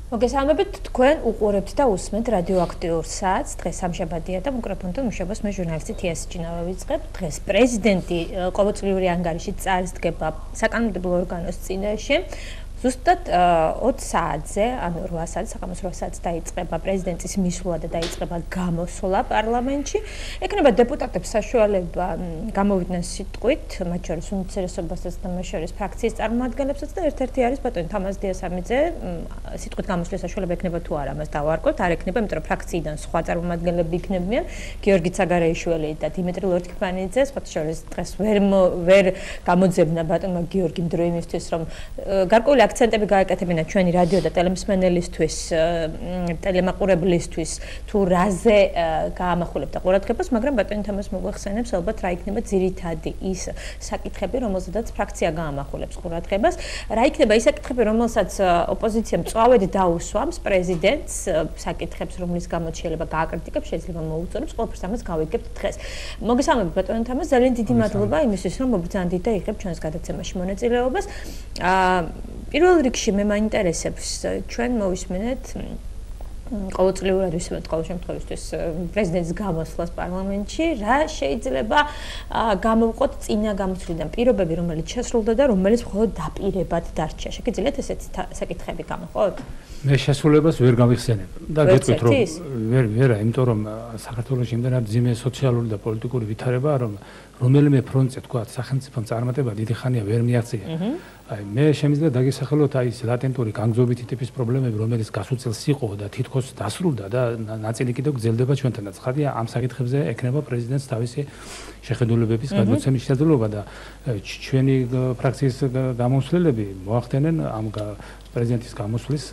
მოგესალმებით, თქვენ უყურებთ და უსმენთ რადიოაქტიურ საათს. დღეს სამშაბათია და მიკროფონთან მუშაობას მე ჟურნალისტი თიასი ჭინავა ვიწყებ. დღეს პრეზიდენტი ყოველწლიური ანგარიშით წარსდგება საკანონმდებლო ორგანოს წინაშე. ზუსტად 20 საათზე, ანუ 8 საათზე, საკამოს 8 საათს დაიწყება პრეზიდენტის მისვლა და დაიწყება გამოსვლა პარლამენტში. ექნება დეპუტატებს საშუალება გამოვიდნენ სიტყვით, მათ შორის უმცირესობასაც და მათ შორის ფრაქციის წარმომადგენლებსაც და ერთ-ერთი არის ბატონი თამაზ დიასამიძე. სიტყვით გამოსვლის საშუალება ექნება თუ არა, მას დავარკვევთ, არ ექნება, იმიტომ რომ ფრაქციიდან სხვა წარმომადგენლები იქნებიან, გიორგი ცაგარეიშვილი და დიმიტრი ლორთქიფანიძე, სხვათა შორის დღეს ვერ გამოძებნა ბატონმა გიორგიმ დრო იმისთვის, რომ გარკვეული აქცენტები გააკეთებინა ჩვენი რადიო და ტელემსმენელისთვის, ტელემაყურებლისთვის, თუ რაზე გაამახვილებდა ყურადღებას, მაგრამ ბატონი თამაზ მოგვეხსენებს ალბათ რა იქნება ძირითადი ის საკითხები, რომელზედაც ფრაქცია გაამახვილებს ყურადღებას, რა იქნება ის საკითხები, რომელსაც ოპოზიცია მწვავედ დაუსვამს პრეზიდენტს, საკითხებს, რომლის გამოც შეიძლება გააკრიტიკებს, შეიძლება მოუწოდებს, ყველაფერს ამას გავიგებთ დღეს. მოგესალმებით ბატონი თამაზ, ძალიან დიდი მადლობა იმისთვის, რომ მობრძანდით და იღებთ ჩვენს გადაცემაში მონაწილეობას. პირველ რიგში მე მაინტერესებს ჩვენ მოვისმენთ ყოველწლიურად ვისმენთ ყოველ შემთხვევაში პრეზიდენტის გამოსვლას პარლამენტში, რა შეიძლება გამოვყოთ წინა გამოცვლიდან პირობები, რომელიც შესრულდა და რომელიც მხოლოდ დაპირებად დარჩა. შეგიძლიათ ესეთი საკითხები გამოვყოთ? მე შესრულებას ვერ გავიხსენებ და გეტყვით რომ ვერა, იმიტომ რომ საქართველოს იმდენად ძიმე სოციალური და პოლიტიკური ვითარებაა, რომ რომელიმე ფრონტზე თქვა სახელმწიფომ წარმატება დიდი ხანია ვერ მიაღწია. აი მე შემიძლია დაგესახელოთ აი ეს ლატენტური განგზობითი ტიპის პრობლემები, რომელიც გასულ წელს იყო და თითქოს დასრულდა და ნაწილი კიდევ გრძელდება ჩვენთან. ცხადია, ამ საკითხებზე ექნება პრეზიდენტს თავისი შეხედულებების გადმოცემის შესაძლებლობა და ჩვენი ფრაქციის გამომცვლელები მოახდენენ ამ პრეზიდენტის გამოსვლის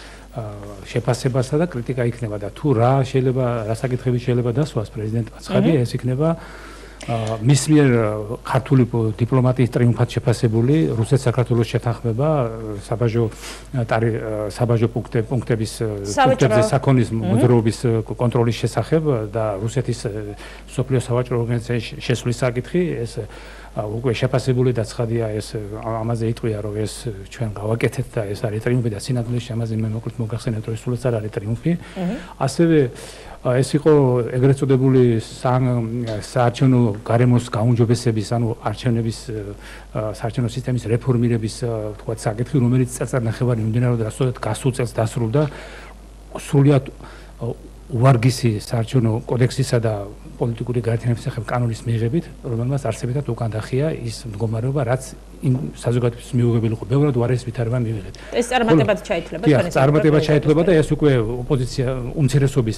შეფასებასა და კრიტიკა იქნება და თუ რა საკითხები შეიძლება დასვას პრეზიდენტმა, ცხადია ეს იქნება მის მიერ ქართული დიპლომატიის ტრიუმფად შეფასებული რუსეთ-საქართველოს შეთანხმება საბაჟო პუნქტების საქონლის მოძრაობის კონტროლის შესახებ და რუსეთის სოფლიო სავაჭრო ორგანიზაციაში შესვლის საკითხი ეს უკვე შეფასებული და ცხადია ეს ამაზე იტყვია რომ ეს ჩვენ გავაკეთეთ და ეს არის ტრიუმფი და სინამდვილეში ამაზე მე მოკლედ მოგახსენებთ რომ ეს სულაც არ არის ტრიუმფი. ასევე ეს იყო ეგრეთ წოდებული საარჩევნო გარემოს გაუმჯობესების, ანუ საარჩევნო სისტემის რეფორმირების თქვა საკითხი, რომელიც წელწადნახევარი მიმდინარეობდა, სწორედ გასულ წელს დასრულდა სრულიად უვარგისი საარჩევნო კოდექსისა და პოლიტიკური გაერთიანების შესახებ კანონის მიღებით, რომელმაც არსებითად უკან დახია ის მდგომარეობა, რაც იმ საზოგადოების მიუღებელი იყო. ბევრად უარეს ვითარება მივიღეთ. ეს წარმატებად ჩაითვლება თქვენი წარმატებად ჩაითვლება და ეს უკვე ოპოზიცია უმცირესობის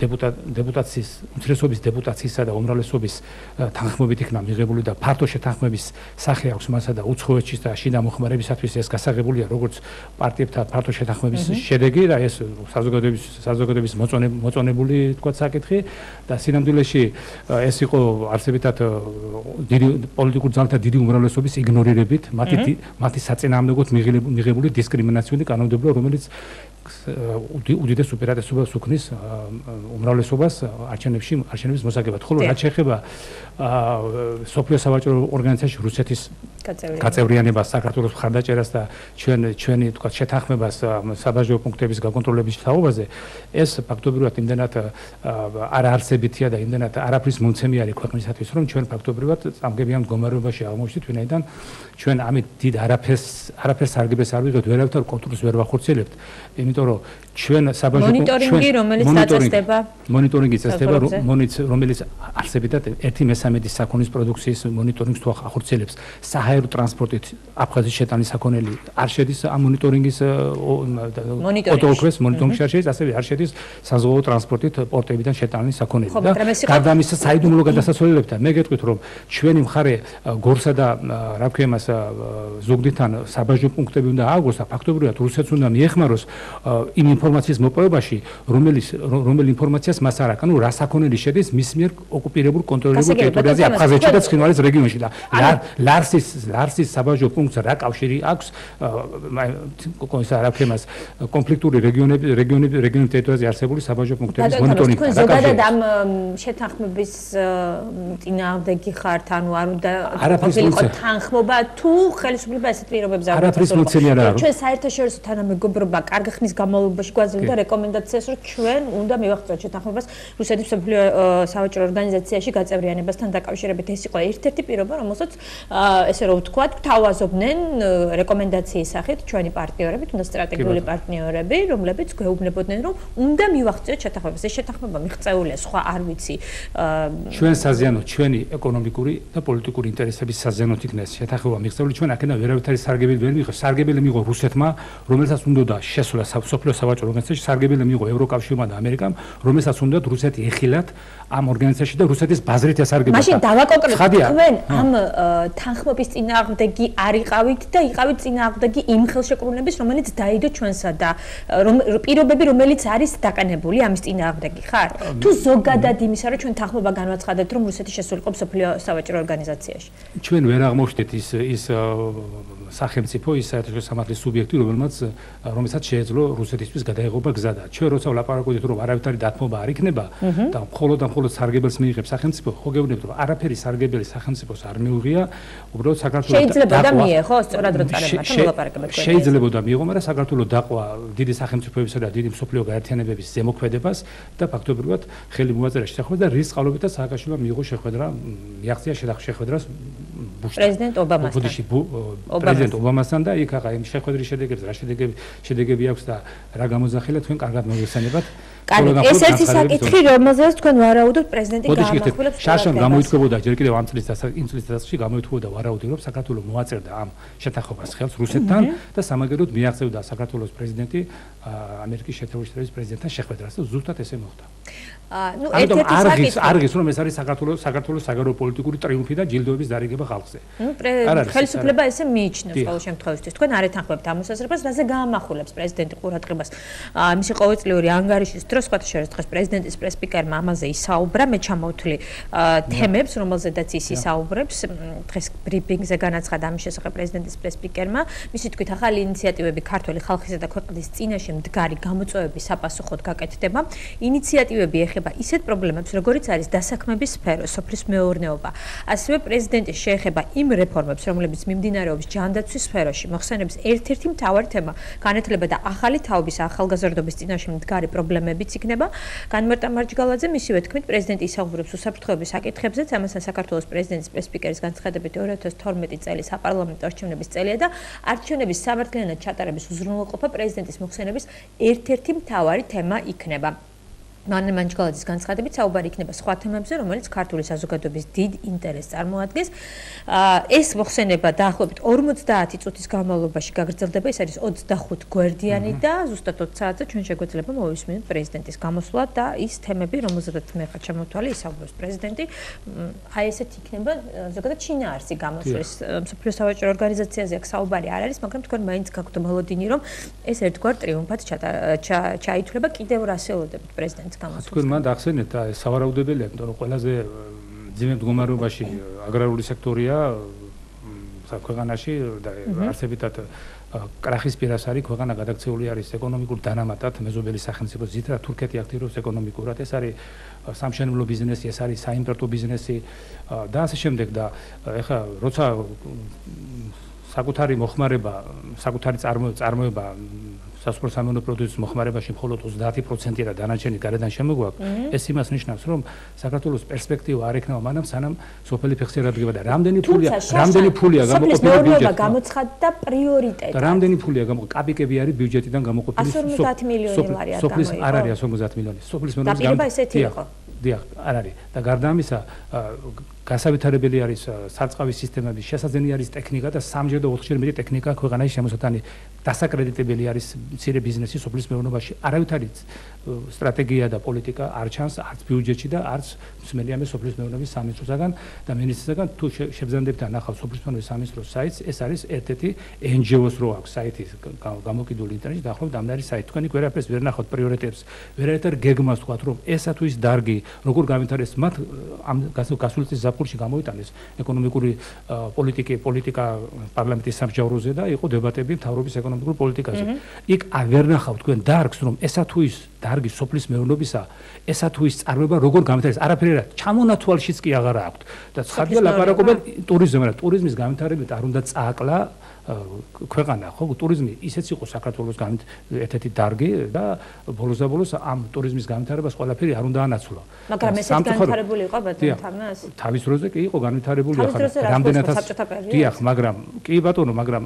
დეპუტაციისა და უმრავლესობის თანხმობით იქნა მიღებული და ფართო შეთანხმების სახე აქვს მასა და უცხოეთში და შიდა მოხმარებისათვის ეს გასაღებულია როგორც პარტიებთან ფართო შეთანხმების შედეგი და ეს საზოგადოების მოწონებული თქვა საკითხი და სინამდვილეში ეს იყო არსებითად დიდი პოლიტიკურ ძალთა დიდი უმრავლესობის იგნორირებით მათი საწინააღმდეგოდ მიღებული დისკრიმინაციული კანონმდებლობა, რომელიც უდიდეს უპირატესობას უქმნის უმრავლესობას არჩევნების მოსაგებად. ხოლო რაც შეეხება სოფლიო სავაჭრო ორგანიზაციაში რუსეთის გაწევრიანებას, საქართველოს მხარდაჭერას და ჩვენი თქვა შეთანხმებას საბაჟო პუნქტების გაკონტროლების თაობაზე, ეს ფაქტობრივად იმდენად არაარსებითია და იმდენად არაფრის მომცემი არის ქვეყნისათვის, რომ ჩვენ ფაქტობრივად წამგებიან მდგომარეობაში აღმოჩნდით, ვინაიდან ჩვენ ამით დიდ არაფერს სარგებელს არ ვიღებთ, ვერავითარ კონტროლს ვერ ვახორციელებთ, იმიტომ რომ ჩვენ საბაჟო მონიტორინგი რომელიც დაწესდება, მონიტორინგი წესდება, რომელიც არსებითად 1/3 საქონლის პროდუქციის მონიტორინგს თუ ახორციელებს, საჰაერო ტრანსპორტით აფხაზის შეტანის საქონელი არ შედის ამ მონიტორინგის მონიტორინგში არ შედის, ასევე არ შედის საზღვაო ტრანსპორტით პორტებიდან შეტანილი საქონელი და გარდა ამისა საიდუმლო გადასასვლელებთან მე გეტყვით რომ ჩვენი მხარე გორსა და რა ქვია მას ზუგდიდთან საბაჟო პუნქტები უნდა ააგოს და ფაქტობრივად რუსეთს უნდა მიეხმაროს იმ ინფორმაციის მოპოვებაში, რომელი ინფორმაციას მას არ აქვს, ანუ რასაკონელი შედის მის მიერ ოკუპირებულ კონტროლირებულ ტერიტორიაზე აფხაზეთში და ცხინვალის რეგიონში და ლარსის საბაჟო პუნქტს რა კავშირი აქვს კონსარაფემას კონფლიქტური რეგიონების ტერიტორიაზე არსებული საბაჟო პუნქტების მონიტორინგთან. ზოგადად ამ შეთანხმების წინააღმდეგი ხართ, ანუ არ უნდა ყოფილიყო თანხმობა თუ ხელისუფლება ესეთ პირობებს არ აღწევს. ჩვენ საერთაშორისო თანამეგობრობა კარგი ხნის განმავლობაში გვაძლევდა რეკომენდაციას, რომ ჩვენ უნდა მივაღწევთ შეთანხმებას რუსეთის მსოფლიო სავაჭრო ორგანიზაციაში გაწევრიანებასთან დაკავშირებით. ეს იყო ერთ-ერთი პირობა, რომელსაც ესე რომ ვთქვათ, გვთავაზობდნენ რეკომენდაციის სახით ჩვენი პარტნიორები, თუნდაც სტრატეგიული პარტნიორები, რომლებიც გვეუბნებოდნენ, რომ უნდა მივაღწევთ შეთანხმებას. ეს შეთანხმება მიღწეულია, სხვა არ ვიცი. ჩვენ საზიანოთ, ჩვენი ეკონომიკური და პოლიტიკური ინტერესების საზიანოთ იქნა ეს შეთანხმება მიღწეული. ჩვენ აქედან ვერავითარი სარგებელი ვერ მიიღო. სარგებელი მიიღო რუსეთმა, რომელსაც უნდა შესულა მსოფლიო სავაჭრო ორგანიზაციაში, სარგებელი მიიღო ევროკავშირმა და ამერიკამ, რომელსაც უნდა რუსეთი ეხილათ ამ ორგანიზაციაში და რუსეთის ბაზრით ეს სარგებელი. მაშინ დავაკონკრეტოთ, თქვენ ამ თანხმობის წინააღმდეგი არ იყავით და იყავით წინააღმდეგი იმ ხელშეკრულების, რომელიც დაიდო ჩვენსა და პირობები, რომელიც არის დაყენებული ამის წინააღმდეგი ხარ? თუ ზოგადად იმისა, რომ ჩვენ თანხმობა განვაცხადებთ, რომ რუსეთი შესულიყო მსოფლიო სავაჭრო ორგანიზაციაში. ჩვენ ვერ აღმოჩნდეთ ის სახელმწიფო, ის საერთაშორისო სამართლის სუბიექტი, რომელსაც შეეძლო რუსეთისთვის გადაეღობა გზა და ჩვენ როცა ვლაპარაკობთ, რომ არავითარი დათმობა არ იქნება და მხოლოდ სახელმწიფოს მიიღებს სახელმწიფო, ხო გეუბნებთ, რომ არაფერი სარგებელი სახელმწიფოს არ მიუღია, უბრალოდ საქართველოს შეიძლება და მიიღო, სწორად რო წარებმათან ვლაპარაკებთ. შეიძლება და მიიღო, მაგრამ საქართველოს დაყვა დიდი სახელმწიფოებისა და დიდი მსოფლიო გაერთიანებების ზემოქმედებას და ფაქტობრივად ხელი მოაწერა შეთანხმებას და რის წყალობით სააკაშვილმა მიიღო შეხვედრა, მიაღწია შეხვედრას პრეზიდენტ ობამასთან და იქ ახლა იმ შეხვედრის შედეგებს რა შედეგები აქვს და რა გამოძახილა თქვენ კარგად მოგესალმებათ. ეს ერთი საკითხი, რომელზეც თქვენ ვარაუდობთ პრეზიდენტი გაამახვილებს. შარშან გამოითქვებოდა ჯერ კიდევ ამ წლის დასაწყისში გამოითქვებოდა ვარაუდი, რომ საქართველოს მოაწერდა ამ შეთანხმებას ხელს რუსეთთან და სამაგეროდ მიაღწევდა საქართველოს პრეზიდენტი ამერიკის შეერთებული შტატების პრეზიდენტთან შეხვედრას და ზუსტად ესე მოხდა. ნუ ერთ-ერთი საკითხი არგის რომ ეს არის საქართველოს საგარეო პოლიტიკური ტრიუმფი და ჯილდოების დარიგება ხალხზე. ხელისუფლება ესე მიიჩნევს ყოველ შემთხვევაში. თქვენ არ ეთანხმებთ ამ მოსაზრებას, რაზე გაამახვილებს პრეზიდენტი ყურადღებას მისი ყოველწლიური ანგარიშის დროს, სხვათა შორის დღეს პრეზიდენტის პრესსპიკერმა ამაზე ისაუბრა, მე ჩამოვთვლი თემებს, რომელზედაც ის ისაუბრებს. დღეს ბრიფინგზე განაცხადა ამის შესახებ პრეზიდენტის პრესსპიკერმა, მისი თქმით, ახალი ინიციატივები ქართული ხალხისა და ქვეყნის წინაშე მდგარი გამოწვევების საპასუხოდ გაკეთდება. ინიციატივები ეხება ისეთ პრობლემებს, როგორიც არის დასაქმების სფერო, სოფლის მეურნეობა. ასევე პრეზიდენტი შეეხება იმ რეფორმებს, რომლებიც მიმდინარეობს ჯანდაცვის სფეროში. მოხსენების ერთ-ერთი მთავარი თემა განათლება და ახალი თაობის ახალგაზრდობის წინაშე მდგარი პრობლემებიც იქნება. განმარტა მარჯგალაძე მისივე თქმით, პრეზიდენტი ისაუბრებს უსაფრთხოების საკითხებზეც, ამასთან საქართველოს პრეზიდენტის პრესსპიკერის განცხადებით 2012 წელი საპარლამენტო არჩევნების წელია და არჩევნების სამართლიანად ჩატარების უზრუნველყოფა პრეზიდენტის მოხსენების ერთ-ერთი მთავარი თემა იქნება. მანჯგალაძის განცხადებით საუბარი იქნება სხვა თემებზე, რომელიც ქართული საზოგადოების დიდ ინტერესს წარმოადგენს. ეს მოხსენება დაახლოებით 50 წუთის განმავლობაში გაგრძელდება, ეს არის 25 გვერდიანი და ზუსტად 20 საათზე ჩვენ შეგვეძლება მოვისმინოთ პრეზიდენტის გამოსვლა და ის თემები, რომელზედაც მე ხარ ჩამოვთვალე, ისაუბრებს პრეზიდენტი. აი ესეთ იქნება ზოგადად შინაარსი გამოსვლის მსოფლიო სავაჭრო ორგანიზაციაზე აქ საუბარი არ არის, მაგრამ თქვენ მაინც გაქვთ მოლოდინი, რომ ეს ერთგვარ ტრიუმფად ჩაითვლება. კიდევ რას ელოდებთ პრეზიდენტს? თქვენ მანდ ახსენეთ ეს სავარაუდებელია, იმიტომ რომ ყველაზე ძიმე მდგომარეობაში აგრარული სექტორია ქვეყანაში და არსებითად კრახის პირას არის ქვეყანა გადაქცეული არის ეკონომიკურ დანამატად მეზობელი სახელმწიფო ზითრა თურქეთი აქტიურობს ეკონომიკურად ეს არის სამშენებლო ბიზნესი ეს არის საიმპორტო ბიზნესი და ასე შემდეგ და ეხლა როცა საკუთარი მოხმარება საკუთარი წარმოება სასურსამეონო პროდუქტის მოხმარებაში მხოლოდ 30% და დანარჩენი გარედან შემოგვაქვს ეს იმას ნიშნავს რომ საქართველოს პერსპექტივა არ ექნება მანამ სანამ სოფელი ფეხზე რადგება და რამდენი ფულია გამოყოფილი ბიუჯეტი გამოცხადდა პრიორიტეტად და რამდენი ფულია კაპიკები არის ბიუჯეტიდან გამოყოფილი 150 მილიონი ლარი არ სოფლის არ არის 150 მილიონი სოფლის მეურნეობის დაპირება ესეთი იყო დიახ არ არის და გარდა ამისა გასავითარებელი არის სარწყავის სისტემების, შესაძლებელი არის ტექნიკა და 3-ჯერ და 4-ჯერ მეტი ტექნიკა ქვეყანაში შემოსატანი დასაკრედიტებელი არის მცირე ბიზნესი სოფლის მეურნეობაში. არავითარი სტრატეგია და პოლიტიკა არ ჩანს არც ბიუჯეტში და არც მსმენელია სოფლის მეურნეობის სამინისტროსაგან და მინისტრისაგან. თუ შეგზანდებთ და ნახავთ სოფლის მეურნეობის სამინისტროს საიტს, ეს არის ერთ-ერთი NGO-ს რო აქვს საიტი გამოკიდული ინტერნეტში, დაახლოებით ამ არის საიტი. თქვენი ვერაფერს ვერ ნახავთ პრიორიტეტებს, ვერაერთარ გეგმას თქვათ, რომ ესა თუ ის დარგი, როგორ გავითარეს მათ ამ გასული წლის ზაფხულში გამოიტანეს ეკონომიკური პოლიტიკა პარლამენტის სამსჯავროზე და იყო დებატები მთავრობის ეკონომიკურ პოლიტიკაზე. იქ ვერ ნახავთ თქვენ დარგს, რომ ესა თუ ის დარგი სოფლის მეურნეობისა, ესა თუ ის წარმოება როგორ გავითარეს, არაფერი რა, ჩამონათვალშიც კი აღარ აქვთ. და ცხადია ლაპარაკობენ ტურიზმზე, მაგრამ ტურიზმის გავითარებით არ უნდა წააკლა ქვეყანა, ხო? ტურიზმი ისეც იყო საქართველოს ერთ-ერთი დარგი და ბოლოს და ბოლოს ამ ტურიზმის გავითარებას ყველაფერი არ უნდა ანაცვლა. მაგრამ ესეც განვითარებული იყო ბატონო თამას? თავის დროზე კი იყო განვითარებული, ახლა რამდენადაც დიახ, მაგრამ კი ბატონო, მაგრამ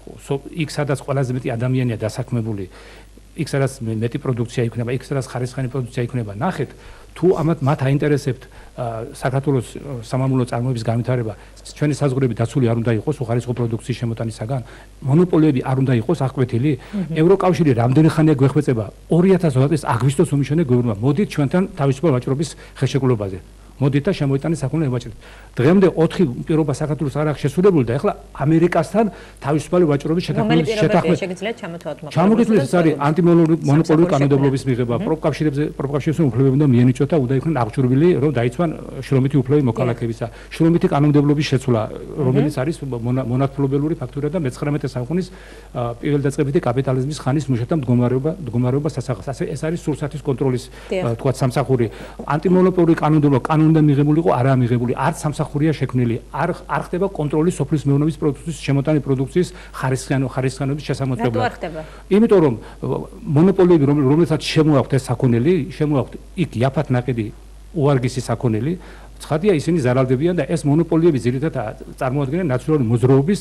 იქ სადაც ყველაზე მეტი ადამიანია დასაქმებული, იქ სადაც მეტი პროდუქცია იქნება, იქ სადაც ხარისხიანი პროდუქცია იქნება, ნახეთ, თუ მათ აინტერესებთ საქართველოს სამამულო წარმოების განვითარება, ჩვენი საზღვრები დაცული არ უნდა იყოს უხარისხო პროდუქციის შემოტანისაგან, მონოპოლიები არ უნდა იყოს აღკვეთილი. ევროკავშირი რამდენი ხანია გვეხვეწება? 2020 წლის აგვისტოს უმნიშვნელო გვეუბნება, მოდით ჩვენთან თავისუფალ ვაჭრობის ხელშეკრულებაზე. მოდით და შემოიტანეთ საქონელი ვაჭრობა. დღემდე 4 პირობა საქართველოს არ აქვს შესრულებული და ეხლა ამერიკასთან თავისუფალი ვაჭრობის შეთანხმება შეგიძლიათ ჩამოთვალოთ მაგრამ. ჩამოგიტანეთ, ეს არის ანტიმონოპოლიური კანონმდებლობის მიღება, პროფკავშირების უფლებები უნდა მიენიჭოთ და უნდა იქნან აღჭურვილი, რომ დაიცვან შრომითი უფლებები მოქალაქეებისა. შრომითი კანონმდებლობის შეცვლა, რომელიც არის მონათმფლობელური ფაქტორია და მე-19 საუკუნის პირველი დაწყებითი კაპიტალიზმის ხანის მუშათა მდგომარეობა სასახელს. ეს არის სურსათის კონტროლის თქვა სამსახური. ანტიმონოპოლური კანონმდებლობა უნდა მიღებული იყო, არა მიღებული, არც სამსახურია შექმნილი, არ ხდება კონტროლი სოფლის მეურნეობის პროდუქციის შემოტანი პროდუქციის ხარისხიანობის შესამოწმებლად. რატო არ ხდება? იმიტომ რომ მონოპოლიები რომელსაც შემოაქვთ ეს საქონელი, შემოაქვთ იქ იაფად ნაკიდი უარგისი საქონელი, ცხადია ისინი ზარალდებიან და ეს მონოპოლიები ძირითადად წარმოადგენენ ნაციონალური მოძრაობის,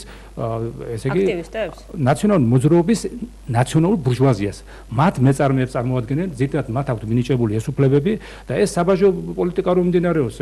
ესე იგი ნაციონალური მოძრაობის ნაციონალურ ბურჟუაზიას. მათ მეწარმეებს წარმოადგენენ, ძირითადად მათ აქვთ მინიჭებული ეს უფლებები და ეს საბაჟო პოლიტიკა რომ მიმდინარეობს,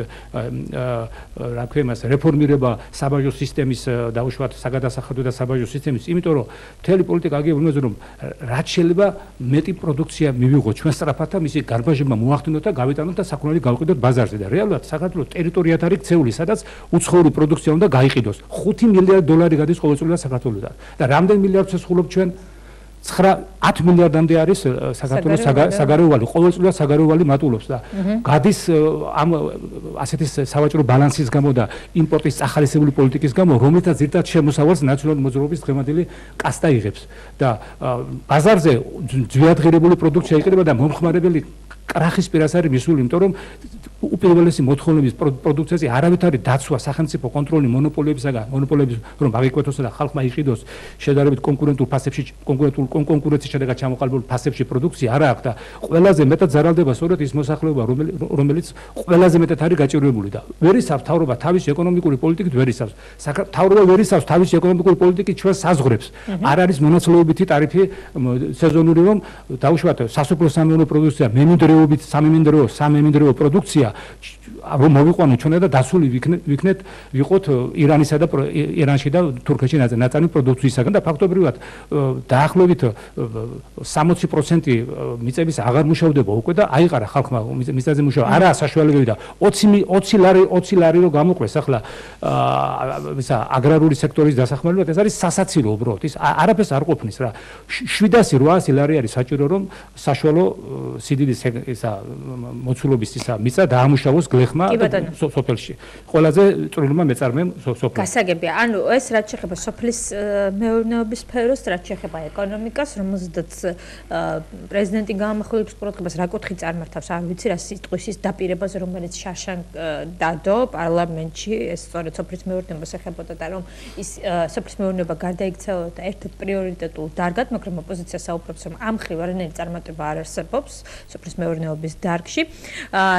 რა ქვია იმას, რეფორმირება საბაჟო სისტემის დაუშვათ საგადასახადო და საბაჟო სისტემის, იმიტომ რომ მთელი პოლიტიკა აგებული იმაზე რომ რაც შეიძლება მეტი პროდუქცია მივიღოთ ჩვენ სწრაფად და მისი გარბაჟება მოახდინოთ და გავიტანოთ და საქონელი გავყიდოთ ბაზარზე და რეალურად საქართველოს ტერიტორიად არის ქცეული, სადაც უცხოური პროდუქცია უნდა გაიყიდოს. 5 მილიარდ დოლარი გადის ყოველწლიურად საქართველოსთან. და რამდენ მილიარდს ვსხულობთ ჩვენ? 9-10 მილიარდამდე არის საქართველოს საგარეოვალი, ყოველწლიურად საგარეოვალი მატულობს და გადის ამ ასეთი სავაჭრო ბალანსის გამო და იმპორტის წახალისებული პოლიტიკის გამო, რომელთაც ზირთად შემოსავალს ნაციონალური მოძრაობის დღევანდელი კასტა იღებს და ბაზარზე ძვიადღირებული პროდუქცია იყიდება და მომხმარებელი კრახის პირას არის მისული, იმიტომ რომ უპირველესი მოთხოვნების პროდუქციაზე არავითარი დაცვა, სახელმწიფო კონტროლი მონოპოლიებისაგან, მონოპოლიების რომ აღიკვეთოს და ხალხმა იყიდოს შედარებით კონკურენტულ ფასებში, კონკურენციის შედეგად ჩამოყალიბებულ ფასებში პროდუქცია არა აქვს და ყველაზე მეტად ზარალდება სწორედ ის მოსახლეობა, რომელიც ყველაზე მეტად არის გაჭირვებული და ვერ იცავს თავრობა თავის ეკონომიკური პოლიტიკით ვერ იცავს. თავრობა ვერ იცავს თავის ეკონომიკური პოლიტიკით ჩვენ საზღვრებს. არ არის მონაცვლეობითი ტარიფი სეზონური რომ დაუშვათ სასოფლო სამეურნეო პროდუქცია მემინდრეობით სამემინდრეო პროდუქცია რომ მოვიყვანოთ ჩვენ და დასული ვიყოთ ირანში და თურქეთში ნაწარმი პროდუქციისაგან და ფაქტობრივად დაახლოებით 60% მიწების აღარ მუშავდება უკვე და აიყარა ხალხმა მიწაზე მუშაობა არაა საშუალებები და 20 ლარი რომ გამოყვეს ახლა ისა აგრარული სექტორის დასახმარებლად ეს არის სასაცილო უბრალოდ ის არაფერს არ ყოფნის რა 700-800 ლარი არის საჭირო რომ საშუალო სიდიდის ისა მოცულობის ისა მიწა დაამუშავოს გლეხმა სოფელში ყველაზე წვრილმა მეწარმემ სოფელში გასაგებია ანუ ეს რაც შეეხება სოფლის მეურნეობის სფეროს რაც შეეხება ეკონომიკას რომელზედაც პრეზიდენტი გამახვილებს ყურადღებას რა კუთხი წარმართავს არ ვიცი რა სიტყვის ის დაპირებაზე რომელიც შაშან დადო პარლამენტში ეს სწორედ სოფლის მეურნეობას ეხებოდა და რომ ის სოფლის მეურნეობა გარდაიქცეოდა ერთ-ერთ პრიორიტეტულ დარგად მაგრამ ოპოზიცია საუბრობს რომ ამ ხრივ არანაირი წარმატება არ არსებობს სოფლის მეურნეობის დარგში შემდეგი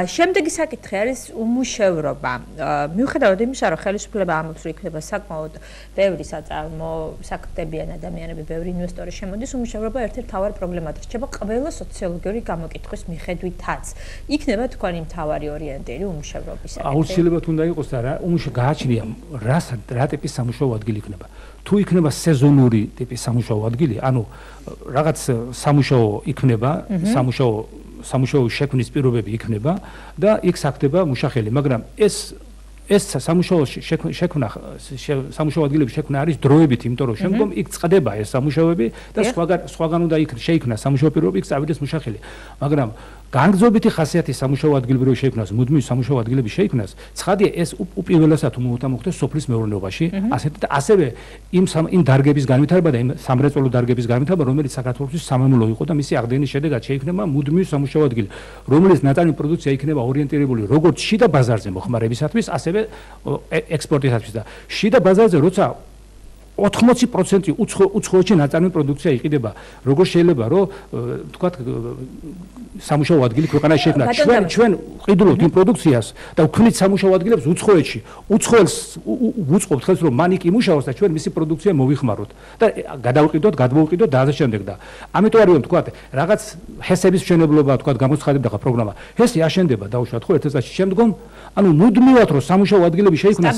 შემდეგი საკითხი არის უმუშევრობა. მიუხედავად იმისა, რომ ხელისუფლება ამბობს, რომ იქნება საკმაოდ ბევრი საწარმო, საქმდებიან ადამიანები, ბევრი ინვესტორი შემოდის, უმუშევრობა ერთ-ერთი მთავარი პრობლემაა. რჩება ყველა სოციოლოგიური გამოკითხვის მიხედვითაც. იქნება თქვენი მთავარი ორიენტირი უმუშევრობის საკითხი. აუცილებლად უნდა იყოს და გააჩნია რა ტიპის სამუშაო ადგილი იქნება. თუ იქნება სეზონური ტიპის სამუშაო ადგილი, ანუ რაღაც სამუშაო იქნება, სამუშაო შექმნის პირობები იქნება და იქ საქდება მუშახელი, მაგრამ ეს სამუშაო ადგილების შექმნა არის დროებით, იმიტომ რომ შემდგომ იქ წყდება ეს სამუშაოები და სხვაგან უნდა შეიქმნა სამუშაო პირობები, იქ წავიდეს მუშახელი. მაგრამ განგრძობითი ხასიათის სამუშაო ადგილები შეიქმნას, მუდმივი სამუშაო ადგილები შეიქმნას, ცხადია ეს უპირველესად მოხდეს სოფლის მეურნეობაში, ასევე იმ დარგების განვითარება და იმ სამრეწველო დარგების განვითარება, რომელიც საქართველოს სამამულო იყო და მისი აღდგენის შედეგად შეიქმნება მუდმივი სამუშაო ადგილი, რომელიც ნაწარმი პროდუქცია იქნება ორიენტირებული როგორც შიდა ბაზარზე მოხმარებისათვის, ასევე ექსპორტისათვის და შიდა ბაზარზე როცა 80% უცხოეთში ნაწარმი პროდუქცია იყიდება. როგორ შეიძლება რომ თქვათ სამუშაო ადგილი ქვეყანაში შექმნა? ჩვენ ყიდულობთ იმ პროდუქციას და ვქმნით სამუშაო ადგილებს უცხოეთში. უცხოელს უწყობთ ხელს რომ მან იქ იმუშაოს და ჩვენ მისი პროდუქცია მოვიხმაროთ და გადმოვიყიდოთ და ასე შემდეგ და ამიტომ არის რომ თქვათ რაღაც ჰესების მშენებლობა თქვათ გამოცხადებდა ხა პროგრამა. ჰესი აშენდება დაუშვათ ხო ერთ წელში შემდგომ ანუ მუდმივად რომ სამუშაო ადგილები შეიქმნა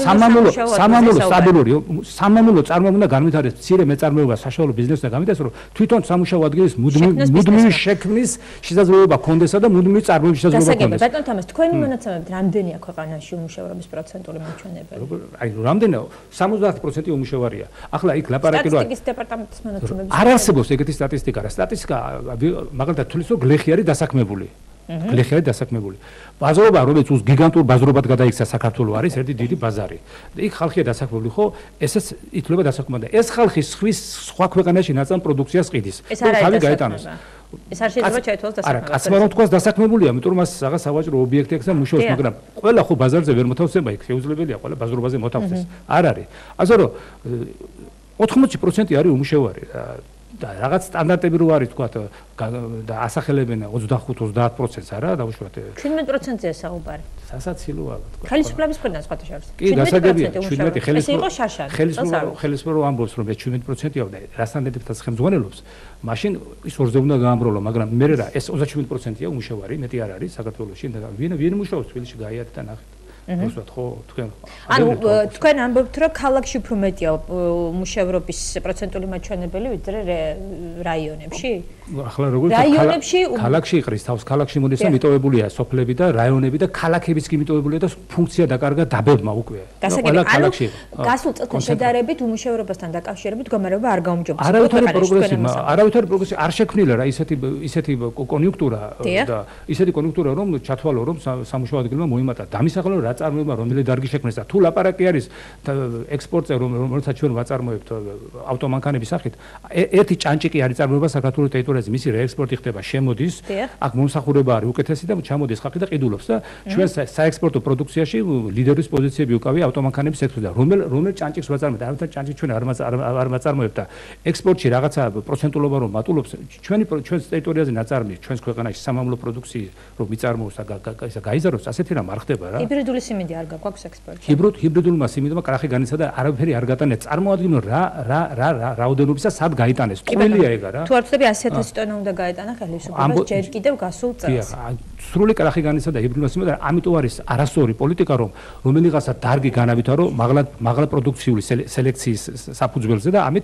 სამამულო წარმოება უნდა განვითარდეს მცირე მეწარმეობა საშუალო ბიზნესს და განვითარდეს რომ თვითონ სამუშაო ადგილის მუდმივი შექმნის შესაძლებლობა ქონდესა და მუდმივი წარმოების შესაძლებლობა ქონდეს. ბატონ თამას, თქვენი მონაცემებით რამდენია ქვეყანაში უმუშევრობის პროცენტული მაჩვენებელი? აი რამდენია? 70% უმუშევარია. ახლა იქ ლაპარაკი რა? სტატისტიკის დეპარტამენტის მონაცემები. არ არსებობს ეგეთი სტატისტიკა რა. სტატისტიკა მაგალითად თulis რომ გლეხი არის დასაქმებული. გლეხი არის დასაქმებული. ბაზრობა, რომელიც უს გიგანტურ ბაზრობად გადაიქცა საქართველოს არის ერთი დიდი ბაზარი. იქ ხალხია დასაქმებული, ხო? ესეც ითვლება დასაქმებად. ეს ხალხი სხვა ქვეყანაში ნაწამ პროდუქციას ყიდის. თავი გაეტანოს. ეს არ შეიძლება ჩაითვალოს დასაქმებად. არა, კაცმა რომ თქვას დასაქმებულია, იმიტომ რომ მას რაღაც სავაჭრო ობიექტი აქვს და მუშაობს, მაგრამ ყველა ხო ბაზარზე ვერ მოთავსება იქ, შეუძლებელია ყველა ბაზრობაზე მოთავსდეს. არ არის. ასე რომ 80% არის უმუშევარი და რაღაც სტანდარტები რო არის თქვა და ასახელებენ 25-30%-ს არა დაუშვათ 17%-ია საუბარი. სასაცილოა თქვა. ხელისუფლების მხრიდან სხვათა შორის. კი, გასაგებია, 17 ხელისუფლება ამბობს რომ ეს 17%-ია და რასტანდარტებთან ხელმძღვანელობს, მაშინ ის ორზე უნდა გაამროლა, მაგრამ მე რა ეს 27%-ია უმუშევარი, მეტი არ არის საქართველოში და ვინ მუშაობს თბილისში გაიარეთ და ნახეთ. უბრალოდ ხო თქვენ ანუ თქვენ ამბობთ რომ ქალაქში უფრო მეტია უმუშევრობის პროცენტული მაჩვენებელი ვიდრე რაიონებში? ახლა როგორც ქალაქში იყრის თავს, ქალაქში მოდის და მიტოვებულია სოფლები და რაიონები და ქალაქებიც კი მიტოვებულია და ფუნქცია დაკარგა დაბებმა უკვე. ყველა ქალაქში. გასულ წელთან შედარებით უმუშევრობასთან დაკავშირებით მდგომარეობა არ გაუმჯობესდა. არავითარი პროგრესი არ შექმნილა რა ისეთი კონიუნქტურა და ისეთი კონიუნქტურა რომ ჩათვალო რომ სამუშაო ადგილმა მოიმატა. დამისახელო რა წარმოება რომელი დარგი შექმნეს და თუ ლაპარაკი არის ექსპორტზე რომელსაც ჩვენ ვაწარმოებთ ავტომანქანების სახით ერთი ჭანჭიკი არის წარმოება საქართველოს ტერიტორიაზე მისი რეექსპორტი ხდება შემოდის აქ მომსახურება არის უკეთესი და ჩამოდის ხალხი და ყიდულობს და ჩვენ საექსპორტო პროდუქციაში ლიდერის პოზიციები უკავია ავტომანქანების სექტორზე და რომელ ჭანჭიკს ვაწარმოებთ არავითარ ჭანჭიკს ჩვენ არ ვაწარმოებთ და ექსპორტში რაღაცა პროცენტულობა რომ მატულობს ჩვენს ტერიტორიაზე ნაწარმი ჩვენს ქვეყანაში სამამულო პროდუქციის რომ მიწარმოოს და გაიზარდოს ასეთი რამ არ ხდება რა ჰიბრიდული სიმინდი არ გაგვაქვს ექსპორტში. ჰიბრიდულმა სიმინდმა კრახი განიცადა, არაფერი არ გატანეს. წარმოადგინო რა რაოდენობისა სად გაიტანეს. ყველია ეგა რა. თუ არ ვწდები 100,000 ტონა უნდა გაეტანა ხელისუფლებას ჯერ კიდევ გასულ წელს. სრული კრახი განიცადა ჰიბრიდულმა სიმინდმა, ამიტომ არის არასწორი პოლიტიკა რომ რომელიღაცა დარგი განავითარო მაღლა პროდუქციული სელექციის საფუძველზე და ამით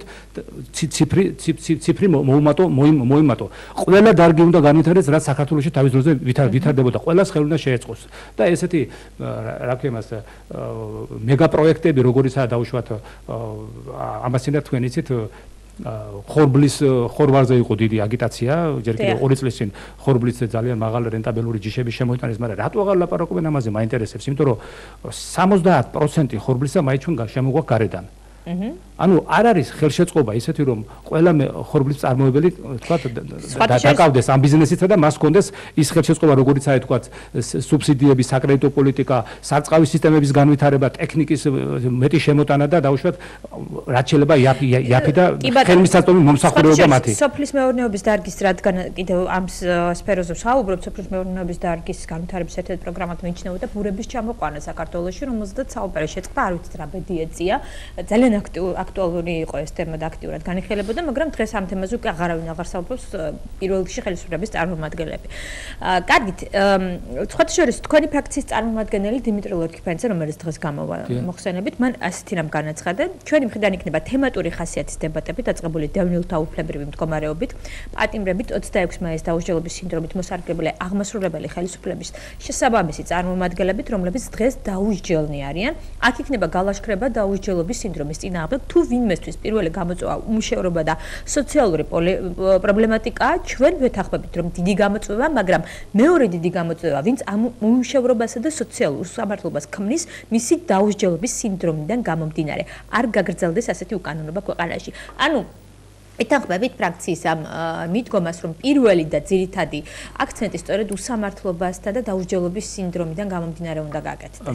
ციფრი მოიმატო. ყველა დარგი უნდა განვითარდეს, რაც საქართველოში თავის დროზე ვითარდებოდა. ყველას ხელი უნდა შეეწყოს. და ესეთი რა ქვემას მეგაპროექტები როგორიცაა დაუშვათ ამასინა თქვენ იცით ხორბლის ხორვარზე იყო დიდი აგიტაცია ჯერ კიდევ 2 წლის წინ ხორბლის ძალიან მაღალი რენტაბელური ჯიშების შემოიტანეს მაგრამ რატო აღარ ლაპარაკობენ ამაზე მაინტერესებს იმიტომ რომ 70% ხორბლისა მაინც ჩვენ შემოგვაქვს გარედან ანუ არ არის ხელშეწყობა ისეთი რომ ყველა ხორბლის წარმოებელი თქვა დაკავდეს ამ ბიზნესითა და მას ჰქონდეს ის ხელშეწყობა როგორიც არის თქვა სუბსიდიები, საკრედიტო პოლიტიკა, სარწყავი სისტემების განვითარება, ტექნიკის მეტი შემოტანა და დაუშვათ რაც შეიძლება იაფი და ხელმისაწვდომი მომსახურება მათი. სოფლის მეურნეობის დარგის რადგან კიდევ ამ სფეროზე ვსაუბრობთ, სოფლის მეურნეობის დარგის განვითარების ერთ-ერთ პროგრამად მიიჩნეოდა ბურების ჩამოყვანა საქართველოში, რომელზეც საუბარი შეწყდა, არ ვიცით რა ბედი ეწია. ძალიან აქტუალური იყო ეს თემა და აქტიურად განიხილებოდა, მაგრამ დღეს ამ თემაზე უკვე აღარავინ აღარ საუბრობს პირველ რიგში ხელისუფლების წარმომადგენლები. კარგით, სხვათა შორის თქვენი ფრაქციის წარმომადგენელი დიმიტრი ლორქიფანიძე, რომელიც დღეს გამოვა მოხსენებით, მან ასეთი რამ განაცხადა, ჩვენი მხრიდან იქნება თემატური ხასიათის დებატები დაწყებული დევნილთა უფლებრივი მდგომარეობით, პატიმრებით 26 მაისს დაუსჯელობის სინდრომით მოსარგებლე აღმასრულებელი ხელისუფლების შესაბამისი წარმომადგენლებით, რომლებიც დღეს დაუსჯელნი არიან. აქ იქნება გალაშქრება დაუსჯელობის სინდრომის წინააღმდეგ, თუ ვინმესთვის პირველი გამოწვევა უმუშევრობა და სოციალური პრობლემატიკაა, ჩვენ ვეთანხმებით, რომ დიდი გამოწვევა, მაგრამ მეორე დიდი გამოწვევა, ვინც ამ უმუშევრობასა და სოციალურ უსამართლობას ქმნის, მისი დაუსჯელობის სინდრომიდან გამომდინარე, არ გაგრძელდეს ასეთი უკანონობა ქვეყანაში. ანუ ეთანხმებით ფრაქციის ამ მიდგომას, რომ პირველი და ძირითადი აქცენტი სწორედ უსამართლობასთან და დაუსჯელობის სინდრომიდან გამომდინარე უნდა გააკეთდეს.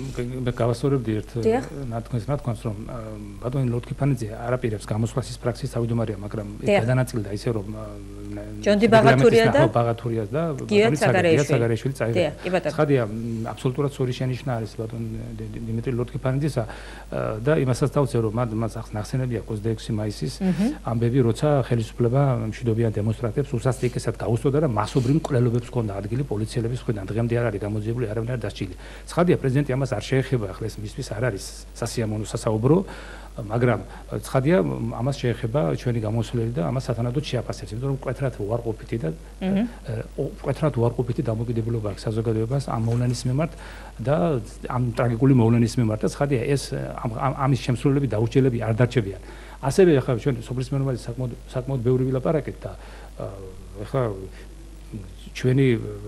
მე გავასწორებდი ერთ ნათქვამს, რომ ბატონი ლორქიფანიძე არაპირებს გამოსვლას ის ფრაქციის თავმჯდომარეა, მაგრამ გადანაწილდა ისე რომ ჯონდი ბაღათურია და გიორგი საგარეიშვილი წაიღო. ცხადია, აბსოლუტურად სწორი შენიშვნა არის ბატონ დიმიტრი ლორქიფანიძისა და იმასაც დავწერ, რომ მას ახსენებია 26 მაისის ამბები, როცა ხელისუფლება მშვიდობიან დემონსტრანტებს უსასტიკესად გაუსწოდა და მასობრივ მკვლელობებს ჰქონდა ადგილი პოლიციელების მხრიდან. დღემდე არ არის გამოძიებული, არავინ არ დასჭილი. ცხადია, პრეზიდენტი ამას არ შეეხება, ახლა ეს მისთვის არ არის სასიამოვნო სასაუბრო, მაგრამ ცხადია, ამას შეეხება ჩვენი გამოსვლელი და ამას სათანადოდ შეაფასებს, იმიტომ რომ მკვეთრად უარყოფითი დამოკიდებულება აქვს საზოგადოებას ამ მოვლენის მიმართ და ამ ტრაგიკული მოვლენის მიმართ და ცხადია, ეს ამის შემსრულებელი დაუსჯელები არ დარჩებიან. ასევე ახლა ჩვენ სოფლის მეურნეობის საკმაოდ ბევრი ვილაპარაკეთ და ახლა ჩვენი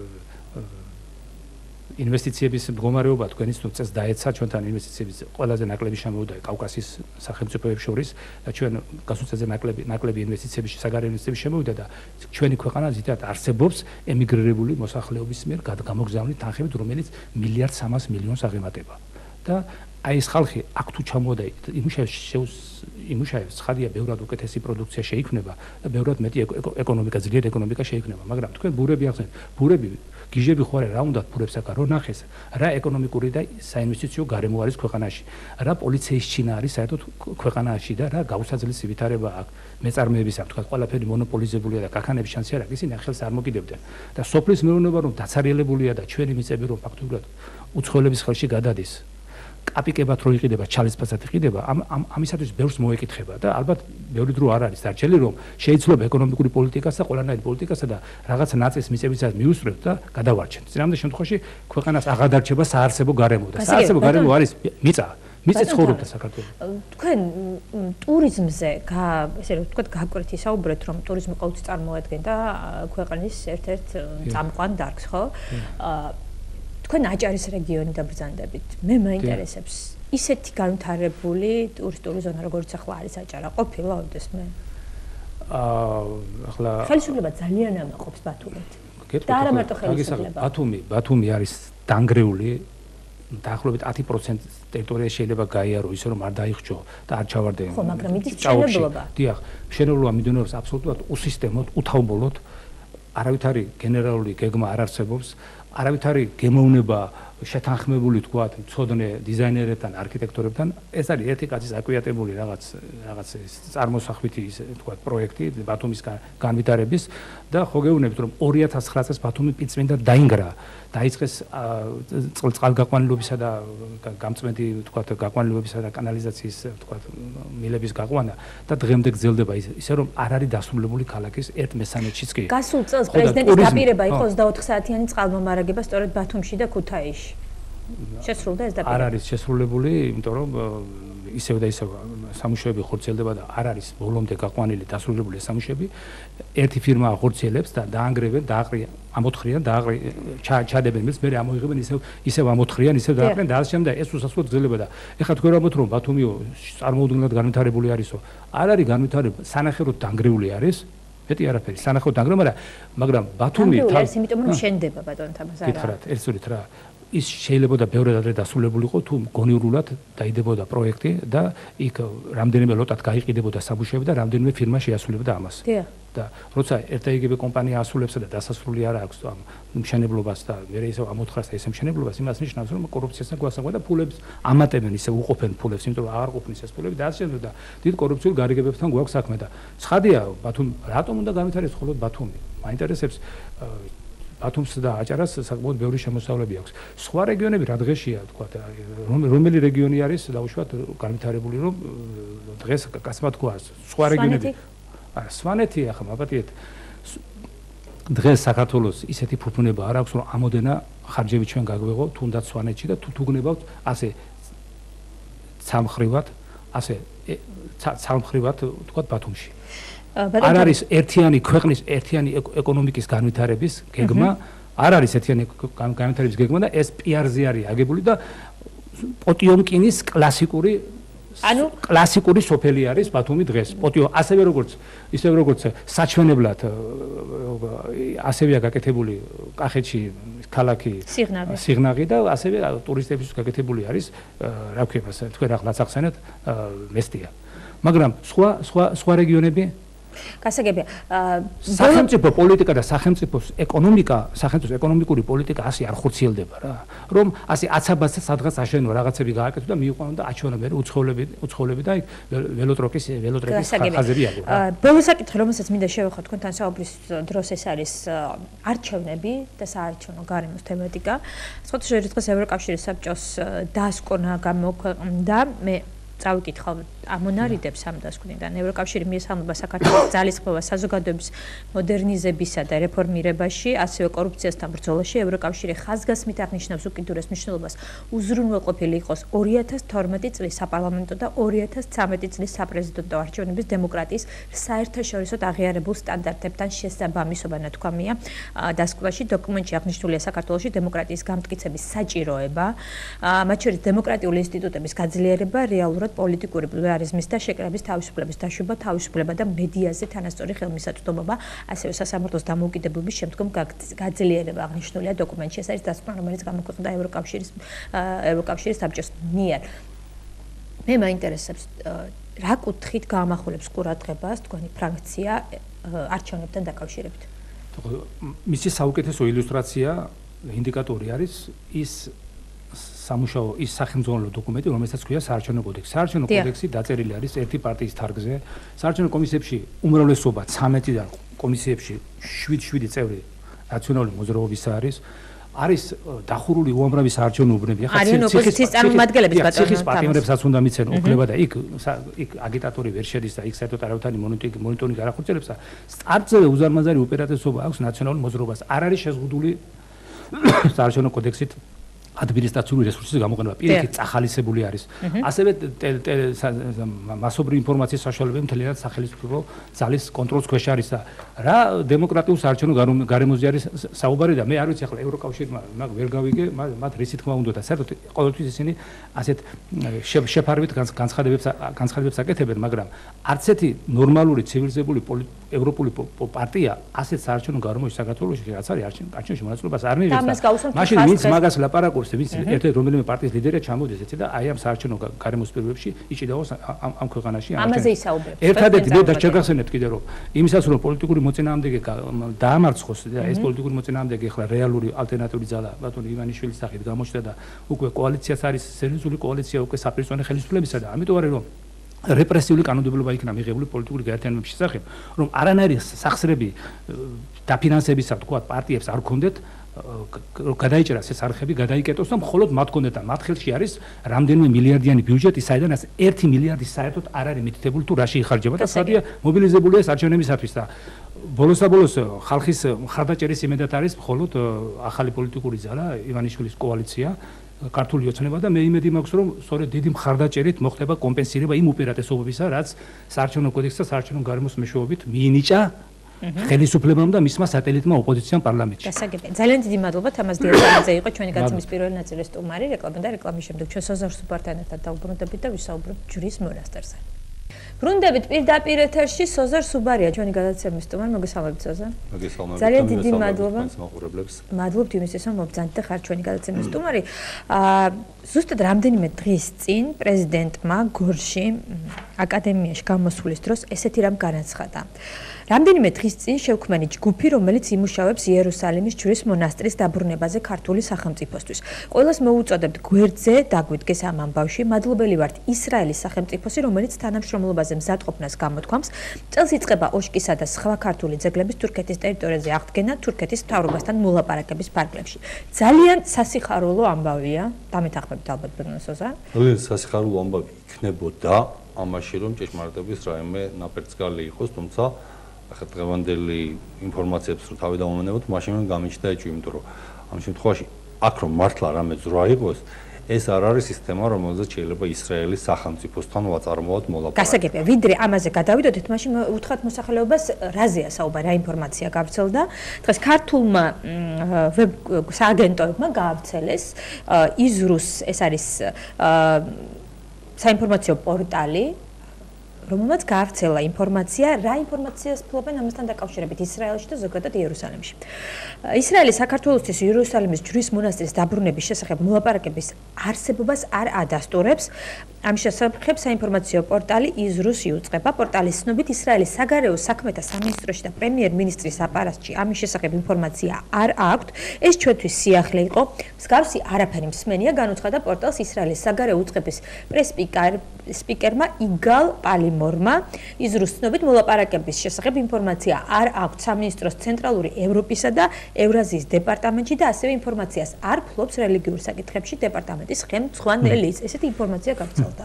ინვესტიციების მდგომარეობა თქვენის წელს დაეცა, ჩვენთან ინვესტიციების ყველაზე ნაკლები შემოვიდა კავკასიის სახელმწიფოებს შორის და ჩვენ გასულ წელზე ნაკლები ინვესტიციების საგარეო ინვესტიციების შემოვიდა და ჩვენი ქვეყანა ზედმეტად არსებობს ემიგრირებული მოსახლეობის მიერ გამოგზავნილი თანხებით, რომელიც 1.3 მილიარდს აღემატება. და აი ეს ხალხი აქ თუ ჩამოვიდა იმუშავებს, ცხადია, ბევრად უკეთესი პროდუქცია შეიქმნება და ბევრად მეტი ეკონომიკა, ძლიერი ეკონომიკა შეიქმნება, მაგრამ თქვენ ბურები ახსენეთ, ბურები გიჟები ხო არა, რა უნდა ბურებს აკა რო ნახეს, რა ეკონომიკური და საინვესტიციო გარემო არის ქვეყანაში, რა პოლიციის ჩინა არის საერთოდ ქვეყანაში და რა გაუსაძლისი ვითარება აქვს მეწარმეების აქვს, თქვა ყველაფერი მონოპოლიზებულია და გაქანების შანსი არ აქვს, ისინი ხელს არ მოკიდებდნენ და სოფლის მეურნეობა რომ დაცარიელებულია და ჩვენი მიწები რომ ფაქტობრივად უცხოელების ხელში გადადის. კაპიკებად რო იყიდება, ჩალისფასად იყიდება, ამისათვის ბევრს მოეკითხება და ალბათ ბევრი დრო არ არის დარჩელი, რომ შეიძლება ეკონომიკური პოლიტიკას და ყველანაირ პოლიტიკასა და რაღაცა ნაწის მიწებისაც მიუსწრებთ და გადავარჩენთ. წინამდე შემთხვევაში ქვეყანას აღარ დარჩება საარსებო გარემო და საარსებო გარემო არის მიწა ცხოვრობდა საქართველოში. თქვენ ტურიზმზე, ესე რომ ვთქვათ, გაკვეთი საუბრეთ, რომ ტურიზმი ყოველთვის წარმოადგენდა ქვეყნის ერთ-ერთ წამყვან დარგს, ხო? თქვენ აჭარის რეგიონი დაბრძანდებით. მე მაინტერესებს ისეთი განვითარებული ტურისტული ზონა, როგორც ახლა არის აჭარა, ყოფილა ოდესმე? ახლა ხელისუფლება ძალიან ამაყობს ბათუმით. და არა მარტო ხელისუფლება. ბათუმი არის დანგრეული, დაახლოებით 10% ტერიტორია შეიძლება გაიარო ისე რომ არ დაიხჭო და არ ჩავარდე. ხო, მაგრამ მიდის მშენებლობა. დიახ, მშენებლობა მიმდინარეობს აბსოლუტურად უსისტემოდ, უთავმბოლოდ. არავითარი გენერალური გეგმა არ არსებობს. არავითარი გემოვნება შეთანხმებული თქვა მწოდნე დიზაინერებთან, არქიტექტორებთან, ეს არის ერთი კაცის აკვიატებული რაღაც წარმოსახვითი თქვა პროექტი ბათუმის განვითარების და ხო გეუბნებით რომ 2009 წელს ბათუმი პიწმინდა დაინგრა, დაიწყეს წყალგაყვანილობისა და გამწმენდი თქვა გაყვანილობისა და კანალიზაციის თქვა მილების გაყვანა და დღემდე გრძელდება ისე რომ არ არის დასრულებული ქალაქის 1/3-იც კი. გასულ წელს პრეზიდენტის დაპირება იყო 24 საათიანი წყალმომარაგება სწორედ ბათუმში და ქუთაისში. შესრულდა ეს დაპირება? არ არის შესრულებული, იმიტომ რომ ისევ და ისევ სამუშაოები ხორციელდება და არ არის ბოლომდე გაყვანილი დასრულებული სამუშაოები. ერთი ფირმა ახორციელებს და დაანგრევენ, დააყრიან ამოთხრიან და ჩადებენ მის მე ამოიღებენ ისევ ამოთხრიან ისევ დააყრენ და ასე შემდეგ ეს უსასრულოდ გრძელდება და ეხლა თქვენ ამბობთ რომ ბათუმიო წარმოუდგენლად განვითარებული არისო არ არის განვითარებული სანახევროდ დანგრეული არის მეტი არაფერი სანახევროდ დანგრეული მაგრამ ბათუმი არის იმიტომ რომ შენდება ბატონ თამაზ არა გითხრათ ერთსურით რა ის შეიძლება და ბევრად ადრე დასრულებულიყო თუ გონიურულად დაიდებოდა პროექტი და იქ რამდენიმე ლოტად გაიყიდებოდა საბუშები და რამდენიმე ფირმა შეასრულებდა ამას. და როცა ერთ-ერთი კომპანია ასრულებს და დასასრული არ აქვს ამ მშენებლობას და მე ისევ ამოთხრას და ისე მშენებლობას იმას ნიშნავს რომ კორუფციასთან გვასაუბრა და ფულებს ამატებენ ისე უყოფენ ფულებს იმიტომ რომ აღარ ყოფნის ეს ფულები და ასე შემდეგ და დიდ კორუფციულ გარიგებებთან გვაქვს საქმე და ცხადია ბათუმი რატომ უნდა განვითარდეს მხოლოდ ბათუმი მაინტერესებს ბათუმს და აჭარას საკმაოდ ბევრი შემოსავლები აქვს. სხვა რეგიონები რა დღეშია, თქვა, რომელი რეგიონი არის დაუშვათ განვითარებული, რომ დღეს კაცმა თქვა, სხვა რეგიონები. არა, სვანეთი ახლა მაპატიეთ. დღეს საქართველოს ისეთი ფუფუნება არ აქვს, რომ ამოდენა ხარჯები ჩვენ გაგვეღო, თუნდაც სვანეთში და თუ გნებავთ ასე ცალმხრივად, ასე ცალმხრივად თქვა ბათუმში. არ არის ერთიანი ქვეყნის ერთიანი ეკონომიკის განვითარების გეგმა, არ არის ერთიანი განვითარების გეგმა და ეს პიარზე არის აგებული და პოტიომკინის კლასიკური სოფელი არის ბათუმი დღეს. ასევე როგორც საჩვენებლად ასევეა გაკეთებული კახეთში ქალაქი სიღნაღი და ასევე ტურისტებისთვის გაკეთებული არის რა ვქება თქვენ ახლა ახსენეთ მესტია. მაგრამ სხვა რეგიონები გასაგებია სახელმწიფო პოლიტიკა და სახელმწიფოს ეკონომიკური პოლიტიკა ასე არ ხორციელდება რა რომ ასე აცაბას სადღაც აშენო რაღაცები გააკეთო და მიიყვანო და აჩვენო მე უცხოელები და ველოტრეკის ხაზები აქვს რა ბოლო საკითხი რომელსაც მინდა შევეხო თქვენთან საუბრის დროს ეს არის არჩევნები და საარჩევნო გარემოს თემატიკა სხვათა შორის დღეს ევროკავშირის საბჭოს დასკვნა გამოქვეყნდა მე წავიკითხავ ამონარიდებს ამ დასკვნიდან ევროკავშირი მიესალმება საქართველოს ძალისხმევას საზოგადოების მოდერნიზებისა და რეფორმირებაში, ასევე კორუფციასთან ბრძოლაში. ევროკავშირი ხაზგასმით აღნიშნავს უკიდურეს მნიშვნელობას უზრუნველყოფილი იყოს 2012 წლის საპარლამენტო და 2013 წლის საპრეზიდენტო არჩევნების დემოკრატიის საერთაშორისოდ აღიარებულ სტანდარტებთან შესაბამისობა ნათქვამია დასკვნაში. დოკუმენტში აღნიშნულია საქართველოში დემოკრატიის გამტკიცების საჭიროება, მათ შორის დემოკრატიული ინსტიტუტების გაძლიერება, რეალურად პოლიტიკური პლურალიზმის და შეკრების თავისუფლების დაშვება, თავისუფლება და მედიაზე თანასწორი ხელმისაწვდომობა, ასევე სასამართლოს დამოუკიდებლობის შემდგომ გაძლიერება აღნიშნულია დოკუმენტში. ეს არის დასკვნა, რომელიც გამოქვეყნდა ევროკავშირის საბჭოს მიერ. მე მაინტერესებს რა კუთხით გაამახვილებს ყურადღებას თქვენი ფრაქცია არჩევნებთან დაკავშირებით. მისი საუკეთესო ილუსტრაცია ინდიკატორი არის ის სამუშაო ის სახელმწიფო დოკუმენტი, რომელსაც ქვია საარჩევნო კოდექსი. საარჩევნო კოდექსი დაწერილი არის ერთი პარტიის თარგზე. საარჩევნო კომისიებში უმრავლესობა 13-დან კომისიებში 7 წევრი ნაციონალური მოძრაობისა არის დახურული უამრავი საარჩევნო უბნები. ახლა ციხის წარმომადგენლების ბატონო. ციხის პატიმრებსაც უნდა მიცენ უფლება და იქ აგიტატორი ვერ შედის და იქ საერთოდ არავითარი მონიტორინგი არ ახორციელებს და სტარტზე უზარმაზარი უპირატესობა აქვს ნაციონალურ მოძრაობას. არ არის შეზღუდული საარჩევნო კოდექსით ადმინისტრაციული რესურსის გამოყენება პირიქით წახალისებული არის. ასევე მასობრივი ინფორმაციის საშუალებები მთლიანად სახელმწიფო ძალის კონტროლის ქვეშ არის და რა დემოკრატიულ საარჩევნო გარემოზე არის საუბარი და მე არ ვიცი ახლა ევროკავშირმა მაგ ვერ გავიგე მათ რისი თქმა უნდა და საერთოდ ყოველთვის ისინი ასეთ შეფარებით განცხადებებს აკეთებენ, მაგრამ არც ერთი ნორმალური ცივილიზებული ევროპული პარტია ასეთ საარჩევნო გარემოში საქართველოში რაც არის არჩევნებში მონაწილეობას არ მიიღებს. მაშინ ვინც მაგას ლაპარაკობს ვინც ერთ-ერთი რომელიმე პარტიის ლიდერია ჩამოდის ეცე და აი ამ საარჩევნო გარემოს პირობებში იჭიდაოს ამ ქვეყანაში ამაზე ისაუბრებს. ერთადერთი მე დაგჩაგახსენებთ კიდე რომ იმისაც რომ პოლიტიკური მოწინააღმდეგე დაამარცხოს და ეს პოლიტიკური მოწინააღმდეგე ახლა რეალური ალტერნატიული ძალა ბატონი ივანიშვილის სახით გამოჩნდა და უკვე კოალიციაც არის სერიოზული კოალიცია უკვე საპირისპირო ხელისუფლებისა და ამიტომ არის რომ რეპრესიული კანონმდებლობა იქნა მიღებული პოლიტიკური გაერთიანების შესახებ, რომ არანაირი სახსრები დაფინანსებისა თქვა პარტიებს არ ქონდეთ გადაიჭრას ეს არხები გადაიკეტოს და მხოლოდ მათ ქონდეთ და მათ ხელში არის რამდენიმე მილიარდიანი ბიუჯეტი, საიდან 1 მილიარდი საერთოდ არ არის მითითებული თუ რაში იხარჯება და სადია მობილიზებულია არჩევნებისათვის და ბოლოს ხალხის მხარდაჭერის იმედად არის მხოლოდ ახალი პოლიტიკური ძალა ივანიშვილის კოალიცია ქართული ოცნება და მე იმედი მაქვს რომ სწორედ დიდი მხარდაჭერით მოხდება კომპენსირება იმ უპირატესობებისა, რაც საარჩევნო კოდექსსა საარჩევნო გარემოს მეშვეობით მიინიჭა ხელისუფლებამ და მისმა სატელიტმა ოპოზიციამ პარლამენტში. გასაგებია. ძალიან დიდი მადლობა თამაზ დიაზაძე იყო ჩვენი გაცემის პირველი ნაწილის სტუმარი, რეკლამა და რეკლამის შემდეგ ჩვენ სოზარ სუბართან ერთად დავუბრუნდებით და ვისაუბრებთ ჯვრის მონასტერზე. ბრუნდებით პირდაპირ ეთერში სოზარ სუბარია ჩვენი გადაცემის სტუმარი. მოგესალმებით სოზარ. მოგესალმებით. ძალიან დიდი მადლობა. მადლობთ იმისთვის, რომ მობრძანეთ და ხარ ჩვენი გადაცემის სტუმარი. ზუსტად რამდენიმე დღის წინ პრეზიდენტმა გორში აკადემიაში გამოსვლის დროს ესეთი რამ განაცხადა. რამდენიმე დღის წინ შევქმენი ჯგუფი, რომელიც იმუშავებს იერუსალიმის ჯვრის მონასტრის დაბრუნებაზე ქართული სახელმწიფოსთვის. ყველას მოუწოდებთ გვერდზე დაგვიდგეს ამ ამბავში. მადლობელი ვართ ისრაელის სახელმწიფოსი, რომელიც თანამშრომლობაზე მზადყოფნას გამოთქვამს. წელს იწყება ოშკისა და სხვა ქართული ძეგლების თურქეთის ტერიტორიაზე აღდგენა თურქეთის მთავრობასთან მოლაპარაკების ფარგლებში. ძალიან სასიხარულო ამბავია. დამეთანხმებით ალბათ ბრუნო სოზარ. ძალიან სასიხარულო ამბავი იქნებოდა ამაში, რომ ჭეშმარიტების რაიმე ნაპერწკალი იყოს, თუმცა ახლა დღევანდელი ინფორმაციებს რო თავი დავამონებოთ, მაშინ გამიჩნდა ეჭვი, იმიტომ რომ ამ შემთხვევაში აქ რომ მართლა რამე ძროა იყოს, ეს არ არის სისტემა, რომელზეც შეიძლება ისრაელის სახელმწიფოსთან ვაწარმოოთ მოლაპარაკება. გასაგებია, ვიდრე ამაზე გადავიდოდეთ, მაშინ უთხრათ მოსახლეობას რაზეა საუბარი, რა ინფორმაცია გავრცელდა. დღეს ქართულმა ვებ სააგენტოებმა გაავრცელეს იზრუს, ეს არის საინფორმაციო პორტალი, რომელმაც გაავრცელა ინფორმაცია, რა ინფორმაციას ფლობენ ამასთან დაკავშირებით ისრაელში და ზოგადად იერუსალიმში. ისრაელი საქართველოსთვის იერუსალიმის ჯვრის მონასტრის დაბრუნების შესახებ მოლაპარაკების არსებობას არ ადასტურებს. ამ შესახებ საინფორმაციო პორტალი იზრუს იუწყება. პორტალის ცნობით ისრაელის საგარეო საქმეთა სამინისტროში და პრემიერ-მინისტრის აპარატში ამის შესახებ ინფორმაცია არ აქვთ. ეს ჩვენთვის სიახლე იყო. მსგავსი არაფერი მსმენია განუცხადა პორტალს ისრაელის საგარეო უწყების პრეს-სპიკერმა იგალ პალიმორმა. იზრუს ცნობით მოლაპარაკების შესახებ ინფორმაცია არ აქვთ სამინისტროს ცენტრალური ევროპისა და ევრაზიის დეპარტამენტში და ასევე ინფორმაციას არ ფლობს რელიგიურ საკითხებში დეპარტამენტის ხელმძღვანელი. ესეთი ინფორმაცია გავრცელდა.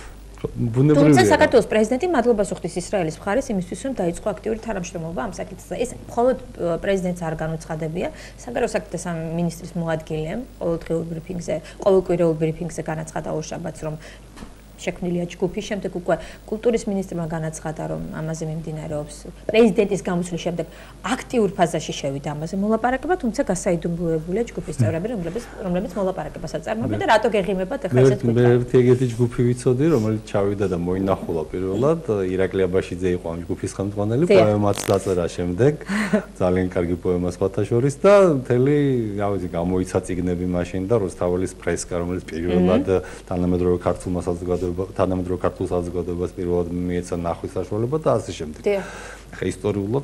თუმცა საქართველოს პრეზიდენტი მადლობას უხდის ისრაელის მხარეს იმისთვის, რომ დაიწყო აქტიური თანამშრომლობა ამ საკითხზე. ეს მხოლოდ პრეზიდენტს არ განუცხადებია, საგარეო საქმეთა სამინისტრის მოადგილემ ყოველკვირეულ ბრიფინგზე განაცხადა ორშაბათს, რომ შექმნილია ჯგუფი, შემდეგ უკვე კულტურის მინისტრმა განაცხადა, რომ ამაზე მიმდინარეობს. პრეზიდენტის გამოსვლის შემდეგ აქტიურ ფაზაში შევიდა ამაზე მოლაპარაკება, თუმცა გასაიდუმლოებულია ჯგუფის წევრები, რომლებიც მოლაპარაკებას აწარმოებენ და რატო გეღიმებათ ახლა ესეთ მე ეგეთი ჯგუფი ვიცოდი, რომელიც ჩავიდა და მოინახულა პირველად, ირაკლი აბაშიძე იყო ამ ჯგუფის ხელმძღვანელი, პოემაც დაწერა შემდეგ, ძალიან კარგი პოემა სხვათა შორის და მთელი, რავი, გამოიცა წიგნები მაშინ და რუსთაველის ფრესკა, რომელიც პირველად თანამედროვე ქართულმა თანამედროვე ქართულ საზოგადოებას პირველად მიეცა ნახვის საშუალება და ასე შემდეგ. ხა ისტორიულად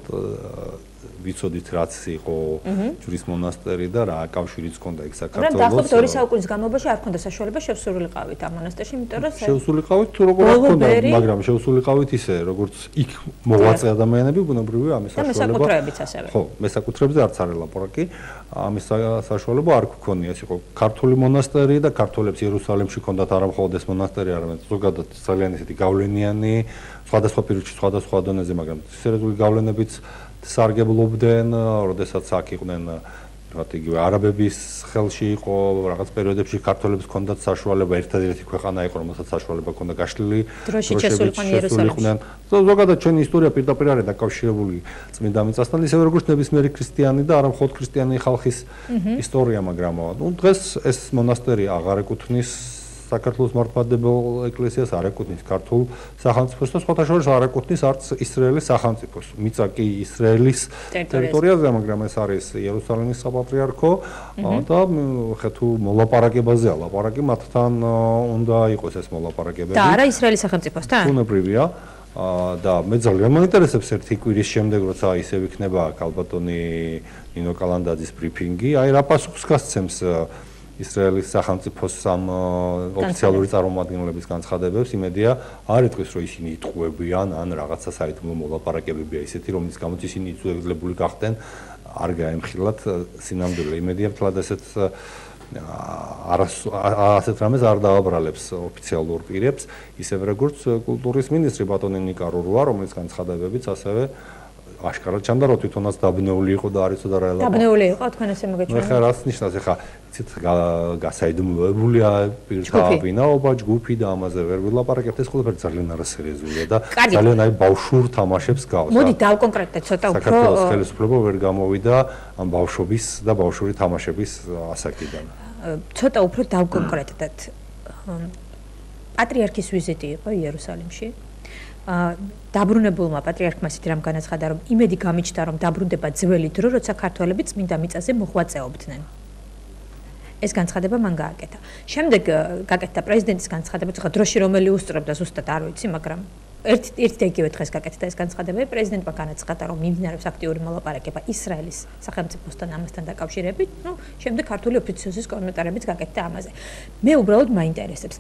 ვიცოდით რაც იყო ჯვრის მონასტერი და რა კავშირიც ჰქონდა იქ საქართველოს. მაგრამ დაახლოებით 2 საუკუნის განმავლობაში არ ჰქონდა საშუალება შევსრულიყავით ამ მონასტერში, იმიტომ რომ შევსრულიყავით თუ როგორ არ ჰქონდა, მაგრამ შევსრულიყავით ისე, როგორც იქ მოღვაწე ადამიანები ბუნებრივია ამის საშუალება. და მესაკუთრეებიც ასევე. ხო, მესაკუთრეებზე არც არ ელაპარაკი. ამის საშუალება არ გქონია, ეს იყო ქართული მონასტერი და ქართველებს იერუსალიმში ჰქონდათ არა მხოლოდ ეს მონასტერი, არამედ ზოგადად ძალიან ესეთი გავლენიანი, სხვადასხვა პირობებში, სხვადასხვა დონეზე, მაგრამ სერიოზული გავლენებიც სარგებლობდნენ, როდესაც აქ იყვნენ ვთქვათ იგივე არაბების ხელში იყო რაღაც პერიოდებში ქართველებს ჰქონდათ საშუალება, ერთადერთი ქვეყანა იყო, რომელსაც საშუალება ჰქონდა გაშლილი დროშით შესულიყვნენ იერუსალიმში. ზოგადად ჩვენი ისტორია პირდაპირ არის დაკავშირებული წმინდა მიწასთან, ისევე როგორც ნებისმიერი ქრისტიანი და არა მხოლოდ ქრისტიანი ხალხის ისტორია, მაგრამ დღეს ეს მონასტერი აღარ ეკუთვნის საქართველოს მართლმადიდებელ ეკლესიას, არ ეკუთვნის ქართულ სახელმწიფოს და სხვათა შორის არ ეკუთვნის არც ისრაელის სახელმწიფოს. მიწა კი ისრაელის ტერიტორიაზე, მაგრამ ეს არის იერუსალიმის საპატრიარქო და ხა თუ მოლაპარაკებაზე ლაპარაკი მათთან უნდა იყოს ეს მოლაპარაკებები. და არა ისრაელის სახელმწიფოსთან? ბუნებრივია. და მე ძალიან მაინტერესებს ერთი კვირის შემდეგ, როცა ისევ იქნება ქალბატონი ნინო კალანდაძის ბრიფინგი, აი რა პასუხს გასცემს ისრაელის სახელმწიფოს ამ ოფიციალური წარმომადგენლების განცხადებებს, იმედია არ იტყვის, რომ ისინი იტყუებიან ან რაღაცა საიდუმლო მოლაპარაკებებია ისეთი, რომლის გამოც ისინი იწვევებული გახდნენ, არ გაემხილათ სინამდვილე. იმედია მთლად ასეთ რამეს არ დააბრალებს ოფიციალურ პირებს, ისევ როგორც კულტურის მინისტრი ბატონი ნიკა რურვა, რომელიც განცხადებებიც ასევე აშკარად ჩანდა რომ თვითონაც დაბნეული იყო და არ იცოდა რა ელაპარაკა. დაბნეული იყო თქვენ ესე მოგეჩვენა. ეხლა რას ნიშნავს ეხლა იცით გასაიდუმლოებულია პირთა ვინაობა ჯგუფი და ამაზე ვერ ვილაპარაკებთ ეს ყველაფერი ძალიან არასერიოზულია და ძალიან აი ბავშვურ თამაშებს გავს. მოდი დავკონკრეტდეთ ცოტა უფრო საქართველოს ხელისუფლება ვერ გამოვიდა ამ ბავშვობის და ბავშვური თამაშების ასაკიდან. ცოტა უფრო დავკონკრეტდეთ. პატრიარქის ვიზიტი იყო იერუსალიმში. დაბრუნებულმა პატრიარქმა ისეთი რამ განაცხადა, რომ იმედი გამიჩნდა, რომ დაბრუნდება ძველი დრო, როცა ქართველები წმინდა მიწაზე მოღვაწეობდნენ. ეს განცხადება მან გააკეთა. შემდეგ გაკეთდა პრეზიდენტის განცხადება, თქო დროში რომელი უსწრებდა ზუსტად არ ვიცი, მაგრამ ერთ და იგივე დღეს გაკეთდა ეს განცხადება. პრეზიდენტმა განაცხადა, რომ მიმდინარეობს აქტიური მოლაპარაკება ისრაელის სახელმწიფოსთან ამასთან დაკავშირებით, შემდეგ ქართული ოფიციოზის კომენტარებიც გაკეთდა ამაზე. მე უბრალოდ მაინტერესებს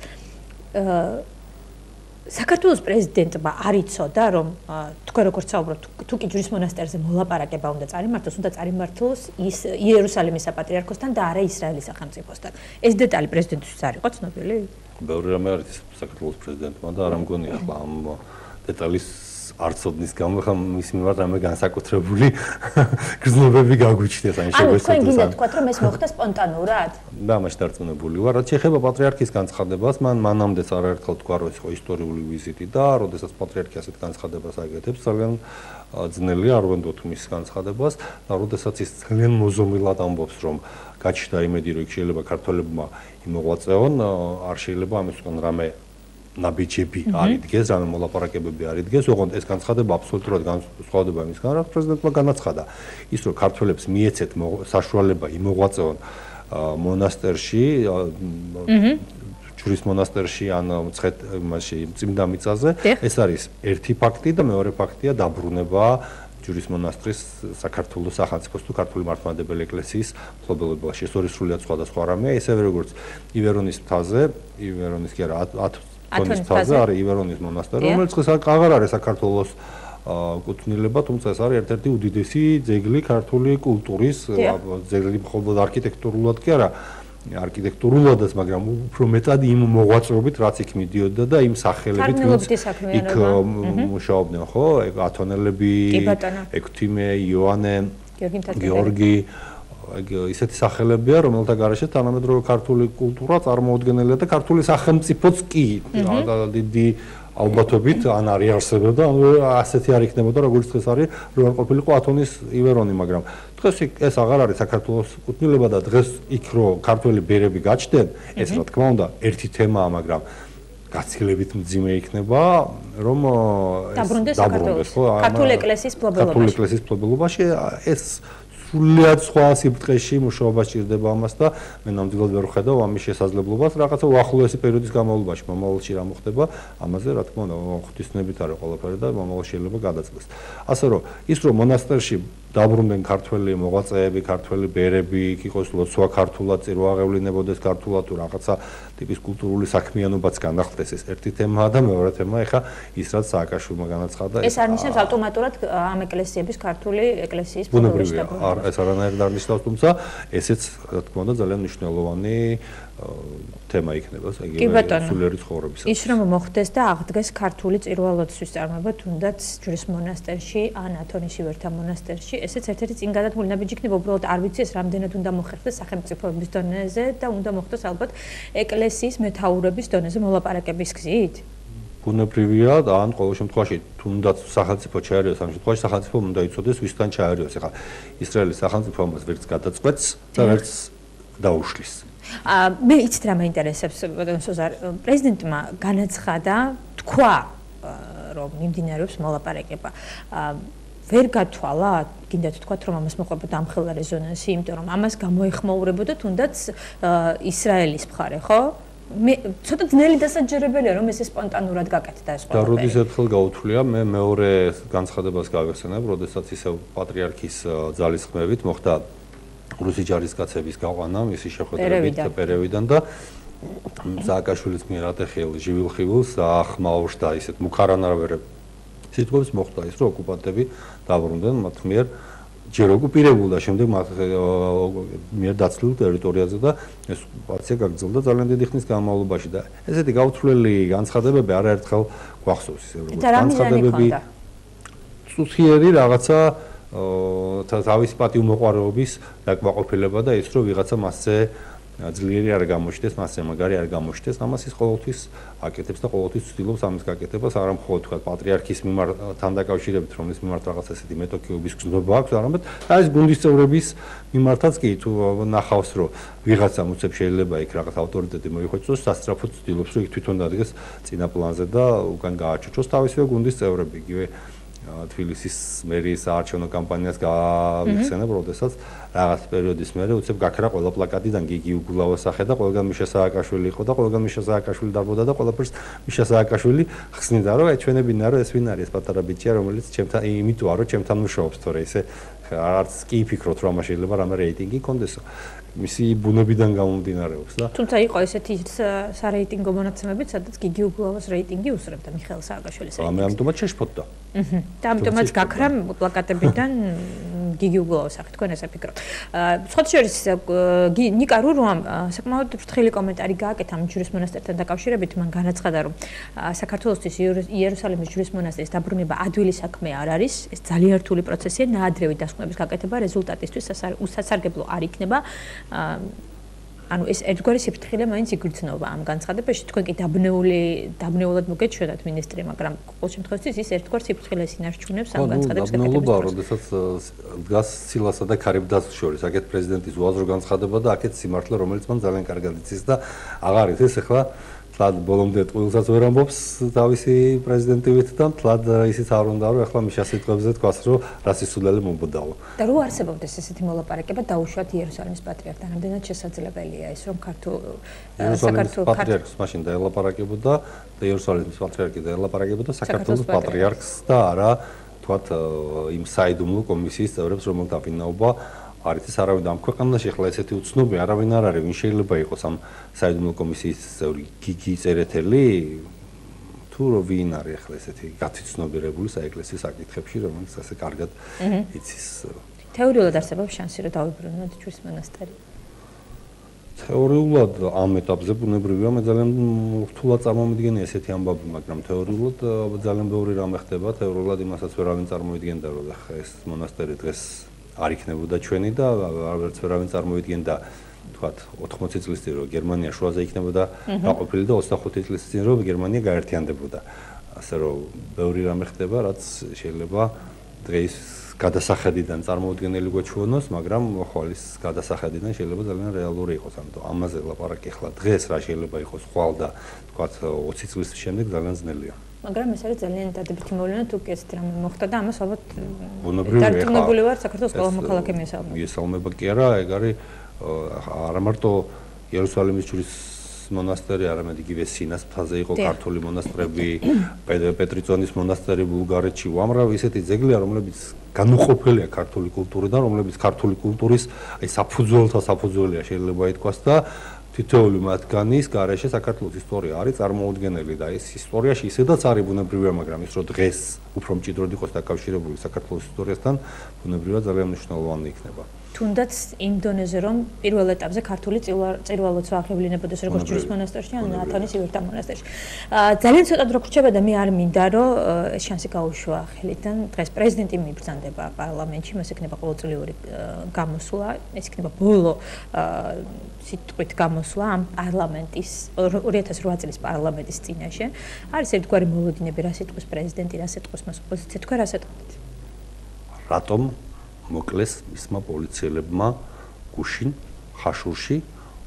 საქართველოს პრეზიდენტმა არ იცოდა, რომ თქვენ როგორც საუბრობთ, თუ კი ჯვრის მონასტერზე მოლაპარაკება უნდა წარიმართოს, უნდა წარიმართოს იერუსალიმის საპატრიარქოსთან და არა ისრაელის სახელმწიფოსთან. ეს დეტალი პრეზიდენტისთვის არ იყო ცნობილი? ბევრი რამე არის საქართველოს პრეზიდენტმა და არ ამგონია ახლა ამ დეტალის არცოდნის გამო ხა მის მიმართ რამე განსაკუთრებული გრძნობები გაგვიჩნდეს ან შეგვეცადოს. ანუ თქვენ გინდა თქვათ, რომ ეს მოხდა სპონტანურად? და მაშინ დარწმუნებული ვარ, რაც შეეხება პატრიარქის განცხადებას, მანამდეც არაერთხელ თქვა, რომ ეს იყო ისტორიული ვიზიტი და როდესაც პატრიარქი ასეთ განცხადებას აკეთებს, ძალიან ძნელია არ ვენდოთ მის განცხადებას და როდესაც ის ძალიან მოზომილად ამბობს, რომ გაჩნდა იმედი, რომ იქ შეიძლება ქართველებმა იმოღვაწეონ, არ შეიძლება ამისგან რამე ნაბიჯები არიდგეს, რამე მოლაპარაკებები არიდგეს, ოღონდ ეს განცხადება აბსოლუტურად განსხვავდება იმისგან, რაც პრეზიდენტმა განაცხადა. ის რომ ქართველებს მიეცეთ საშუალება იმოღვაწეონ მონასტერში, ჯვრის მონასტერში ან მცხეთ იმაში წმინდა მიწაზე, ეს არის ერთი ფაქტი და მეორე ფაქტია დაბრუნება ჯვრის მონასტრის საქართველოს სახელმწიფოს თუ ქართული მართლმადიდებელი ეკლესიის მფლობელობაში. ეს ორი სრულიად სხვადასხვა რამეა, ისევე როგორც ივერონის მთაზე, ივერონის კი არა, ათონის მთაზე არის ივერონის მონასტერი, რომელიც აღარ არის საქართველოს კუთვნილება, თუმცა ეს არის ერთ-ერთი უდიდესი ძეგლი ქართული კულტურის, ძეგლი მხოლოდ არქიტექტურულად კი არა, არქიტექტურულადაც, მაგრამ უფრო მეტად იმ მოღვაწეობით, რაც იქ მიდიოდა და იმ სახელებით, ვინც იქ მუშაობდნენ, ხო? ათონელები, ექვთიმე, იოანე, გიორგი ისეთი სახელებია, რომელთა გარეშე თანამედროვე ქართული კულტურა წარმოუდგენელია და ქართული სახელმწიფოც კი დიდი ალბათობით ან არის არსებობდა, ასეთი არ იქნებოდა, როგორც დღეს არის, რომ არ ყოფილიყო ათონის ივერონი, მაგრამ დღეს ეს აღარ არის საქართველოს კუთვნილება და დღეს იქ რო ქართველი ბერები გაჩნდნენ, ეს რა თქმა უნდა, ერთი თემაა, მაგრამ გაცილებით მძიმე იქნება, რომ დაბრუნდეს ქართული ეკლესიის მფლობელობაში. ქართული ეკლესიის მფლობელობაში ეს სრულიად სხვა სიბრტყეში მუშაობა სჭირდება ამას და მე ნამდვილად ვერ ვხედავ ამის შესაძლებლობას რაღაცა უახლოესი პერიოდის განმავლობაში მომავალში რა მოხდება ამაზე რა თქმა უნდა ღვთისმსახურებით არის ყველაფერი და მომავალში შეიძლება გადაწყდეს. ასე რომ ის რომ მონასტერში დაბრუნდნენ ქართველი მოღვაწეები, ქართველი ბერები, იქ იყოს ლოცვა ქართულად, წირვა აღევლინებოდეს ქართულად თუ რაღაცა ტიპის კულტურული საქმიანობაც განახდეს, ეს ერთი თემაა და მეორე თემა ეხა ის რაც სააკაშვილმა განაცხადა ეს არ ნიშნავს ავტომატურად ამ ეკლესიების ქართული ეკლესიის მფლობელობაში დაბრუნება. ეს არანაირად არ ნიშნავს, თუმცა ესეც რა თქმა უნდა ძალიან მნიშვნელოვანი თემა იქნება სულიერი ცხოვრებისა. ის რომ მოხდეს და აღდგეს ქართული წირვა-ლოცვის წარმოება თუნდაც ჯვრის მონასტერში ან ათონის ივერთა მონასტერში, ესეც ერთ-ერთი წინ გადადგმული ნაბიჯი იქნება, უბრალოდ არ ვიცი ეს რამდენად უნდა მოხერხდეს სახელმწიფოების დონეზე და უნდა მოხდეს ალბათ ეკლესიის მეთაურების დონეზე მოლაპარაკების გზით. ბუნებრივია და ან ყოველ შემთხვევაში თუნდაც სახელმწიფო ჩაერიოს, ამ შემთხვევაში სახელმწიფო უნდა იცოდეს ვისთან ჩაერიოს. ეხლა ისრაელის სახელმწიფო ამას ვერც გადაწყვეტს და ვერც დაუშლის. მე იცით რა მაინტერესებს, სოზარ, პრეზიდენტმა განაცხადა, თქვა, რომ მიმდინარეობს მოლაპარაკება. ვერ გათვალა, გინდათ თქვათ, რომ ამას მოყვება დამხელა რეზონანსი, იმიტომ რომ ამას გამოეხმაურებოდა თუნდაც ისრაელის მხარე, ხო? მე ცოტა ძნელი დასაჯერებელია რომ ეს სპონტანურად გაკეთდა ეს ყველაფერი. და როდის ერთხელ გაუთვლია, მე მეორე განცხადებას გავეხსენებ, როდესაც ისევ პატრიარქის ძალისხმევით მოხდა რუსი ჯარისკაცების გაყვანა მისი შეხვედრებით პერევიდან და სააკაშვილის მიერ ატეხილ ჟივილხივილს ახმაურდა ისეთ მუქარანარვერებ სიტყვებს მოხდა ის რომ ოკუპანტები დაბრუნდნენ მათ მიერ ჯერ ოკუპირებულ და შემდეგ მათ მიერ დაცლილ ტერიტორიაზე და ეს ოკუპაცია გაგრძელდა ძალიან დიდი ხნის განმავლობაში და ესეთი გაუთვლელი განცხადებები არაერთხელ გვახსოვს ისე როგორც განცხადებები სუციერი რაღაცა თავის პატივმოყვარეობის დაკმაყოფილება და ის რომ ვიღაცა მასზე ძლიერი არ გამოჩნდეს, მასზე მაგარი არ გამოჩნდეს, ამას ის ყოველთვის აკეთებს და ყოველთვის ცდილობს ამის გაკეთებას, არა მხოლოდ თქვა პატრიარქის მიმართან დაკავშირებით, რომლის მიმართ რაღაც ესეთი მეტოქეობის გზნობა აქვს, არამედ ეს გუნდის წევრების მიმართაც კი თუ ნახავს, რომ ვიღაცამ უცებ შეიძლება იქ რაღაც ავტორიტეტი მოიხვეწოს, სასწრაფოდ ცდილობს, რომ იქ თვითონ დადგეს წინა პლანზე და უკან გააჩოჩოს თავისივე გუნდის წევრები, იგივე თბილისის მერიის საარჩევნო კამპანიას გავიხსენებ, როდესაც რაღაც პერიოდის მერე უცებ გაქრა ყველა პლაკატიდან გიგი უგულავას სახე და ყველგან მიშა სააკაშვილი იყო და ყველგან მიშა სააკაშვილი დარბოდა და ყველაფერს მიშა სააკაშვილი ხსნიდა, რომ ეჩვენებინა, რომ ეს ვინ არის, ეს პატარა ბიჭია, რომელიც ჩემთან იმითოა, რომ ჩემთან მუშაობს, თორე ისე არც კი ფიქრობთ, რომ ამას შეიძლება რამე რეიტინგი კონდესო. მისი ბუნებიდან გამომდინარეობს და თუმცა იყო ესეთი სარეიტინგო მონაცემებიც, სადაც გიგი უგულავას რეიტინგი უსწრებდა მიხეილ სააკაშვილის რეიტინგს. ამიტომაც შეშფოთდა. და ამიტომაც გაქრა პლაკატებიდან გიგი უგულავას სახით, თქვენ ესე ფიქრობთ. სხვათა შორის ნიკა რურუამ საკმაოდ ფრთხილი კომენტარი გააკეთა ამ ჯვრის მონასტერთან დაკავშირებით, მან განაცხადა, რომ საქართველოსთვის იერუსალიმის ჯვრის მონასტრის დაბრუნება ადვილი საქმე არ არის, ეს ძალიან რთული პროცესია, ნაადრევი დასკვნების გაკეთება რეზულტატისთვის უსასარგებლო არ იქნება. ანუ ეს ერთგვარი სიფრთხილე მაინც იგრძნობა ამ განცხადებაში. თქვენ კი დაბნეულად მოგეჩვენათ მინისტრი, მაგრამ ყოველ შემთხვევაში ის ერთგვარ სიფრთხილეს ინარჩუნებს ამ განცხადების გაკეთების პროცესში. როდესაც დგას სილასა და ქარიბდას შორის, აქეთ პრეზიდენტის უაზრო განცხადება და აქეთ სიმართლე, რომელიც მან ძალიან კარგად იცის და აღარ იცის ახლა თლად ბოლომდე ტყუილსაც ვერ ამბობს თავისი პრეზიდენტივით და თლად ისიც არ უნდა რომ ახლა მიშა სიტყვებზე თქვას რომ რასისულელი მომბოდაო. და რო არსებობდეს ესეთი მოლაპარაკება დაუშვათ იერუსალიმის პატრიარქთან, რამდენად შესაძლებელია ეს რომ საქართველოს პატრიარქს მაშინ დაელაპარაკებოდა და იერუსალიმის პატრიარქი დაელაპარაკებოდა საქართველოს პატრიარქს და არა თქვათ იმ საიდუმლო კომისიის წევრებს რომელთა დაფინაობა არის ეს არავინ ამ ქვეყანაში ახლა ესეთი უცნობი არავინ არ არის, ვინ შეიძლება იყოს ამ საიდუმლო კომისიის წევრი გიგი წერეთელი თუ რო ვინ არის ახლა ესეთი გაცნობიერებული საეკლესიო საკითხებში, რომელიც ასე კარგად იცის. თეორიულად არსებობს შანსი რომ დავიბრუნოთ ჯვრის მონასტერი. თეორიულად ამ ეტაპზე ბუნებრივია, მე ძალიან რთულად წარმომიდგენია ესეთი ამბავი, მაგრამ თეორიულად ძალიან ბევრი რამე ხდება, თეორიულად იმასაც ვერავინ წარმოიდგენდა, რომ ახლა ეს მონასტერი დღეს არ იქნებოდა ჩვენი და არც ვერავინ წარმოიდგენდა თქვათ 80 წლის წინ რომ გერმანია შუაზე იქნებოდა გაყოფილი და 25 წლის წინ რომ გერმანია გაერთიანდებოდა. ასე რომ ბევრი რამე ხდება, რაც შეიძლება დღეს გადასახედიდან წარმოუდგენელი გვეჩვენოს, მაგრამ ხვალის გადასახედიდან შეიძლება ძალიან რეალური იყოს. ამიტომ ამაზე ლაპარაკი ახლა დღეს რა შეიძლება იყოს ხვალ და თქვათ 20 წლის შემდეგ ძალიან ძნელია. მაგრამ ეს არის ძალიან დადებითი მოვლენა თუ კი ესეთი რამე მოხდა და ამას ალბათ დარწმუნებული ვარ საქართველოს ყველა მოქალაქე მიესალმება. მიესალმება კი არა, ეგ არის არა მარტო იერუსალიმის ჯვრის მონასტერი, არამედ იგივე სინას მთაზე იყო ქართული მონასტრები, პეტრიწონის მონასტერი ბულგარეთში, უამრავი ისეთი ძეგლია, რომლებიც განუყოფელია ქართული კულტურიდან, რომლებიც ქართული კულტურის აი საფუძველთა საფუძველია შეიძლება ითქვას და თითოეული მათგანის გარეშე საქართველოს ისტორია არის წარმოუდგენელი და ეს ისტორიაში ისედაც არის ბუნებრივია, მაგრამ ის რომ დღეს უფრო მჭიდროდ იყოს დაკავშირებული საქართველოს ისტორიასთან, ბუნებრივია ძალიან მნიშვნელოვანი იქნება. თუნდაც იმ დონეზე რომ პირველ ეტაპზე ქართული წირვალოცვა აღევლინებოდეს როგორც ჯვრის მონასტერში ან ათონის ივერთა მონასტერში. ძალიან ცოტა დრო გრჩება და მე არ მინდა რომ ეს შანსი გაუშვა ხელიდან. დღეს პრეზიდენტი მიბრძანდება პარლამენტში, მას ექნება ყოველწლიური გამოსვლა, ეს იქნება ბოლო სიტყვით გამოსვლა ამ პარლამენტის 2008 წლის პარლამენტის წინაშე. არის ერთგვარი მოლოდინები, რა სიტყვის პრეზიდენტი, რა სიტყვის მას ოპოზიცია, თქვენ რა სიტყვით? რატომ მოკლეს მისმა პოლიციელებმა გუშინ ხაშურში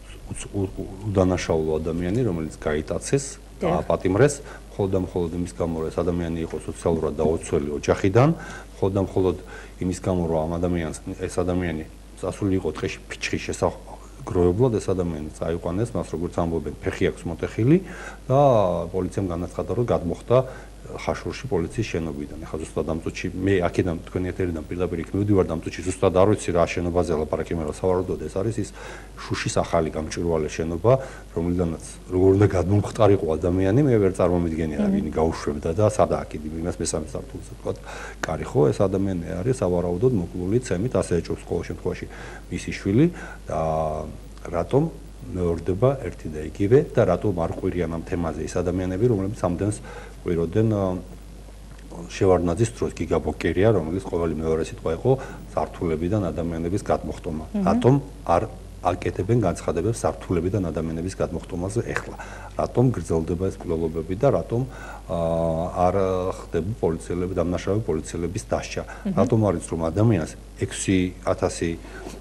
უდანაშაულო ადამიანი, რომელიც გაიტაცეს და აპატიმრეს, მხოლოდ იმის გამო, რომ ეს ადამიანი იყო სოციალურად დაუცველი ოჯახიდან, მხოლოდ იმის გამო, რომ ამ ადამიანს ეს ადამიანი წასული იყო დღეში ფიჩხის შესაძლებლად, ეს ადამიანი წაიყვანეს, მას როგორც ამბობენ, ფეხი აქვს მოტეხილი და პოლიციამ განაცხადა, რომ გადმოხდა ხაშურში პოლიციის შენობიდან. ეხლა ზუსტად ამ წუთში მე აქედან თქვენი ეთერიდან პირდაპირ იქ მივდივარ და ამ წუთში ზუსტად არ ვიცი რა შენობაზე ლაპარაკი, მაგრამ სავარაუდოდ ეს არის ის შუშის ახალი გამჭვირვალე შენობა, რომლიდანაც როგორ უნდა გადმომხტარიყო ადამიანი, მე ვერ წარმომიდგენია რა ვინი გაუშვებდა და სადაა კიდე იმას მესამე სართულზე თქვა. კარი ხო, ეს ადამიანი არის სავარაუდოდ მოკლული ცემით, ასე ეჭვს ყოველ შემთხვევაში მისი შვილი და რატომ მეორდება ერთი და იგივე და რატომ არ ყვირიან ამ თემაზე ის ადამიანები, რომლებიც ამდენს ყვიროდნენ შევარდნაძის დროს გიგაბოკერია, რომელიც ყოველი მეორე სიტყვა იყო სართულებიდან ადამიანების გადმოხტომა. რატომ არ აკეთებენ განცხადებებს სართულებიდან ადამიანების გადმოხტომაზე ეხლა? რატომ გრძელდება ეს კვლელობები და რატომ არ ხდება პოლიციელები, დამნაშავე პოლიციელების დასჯა? რატომ არის რომ ადამიანს 6000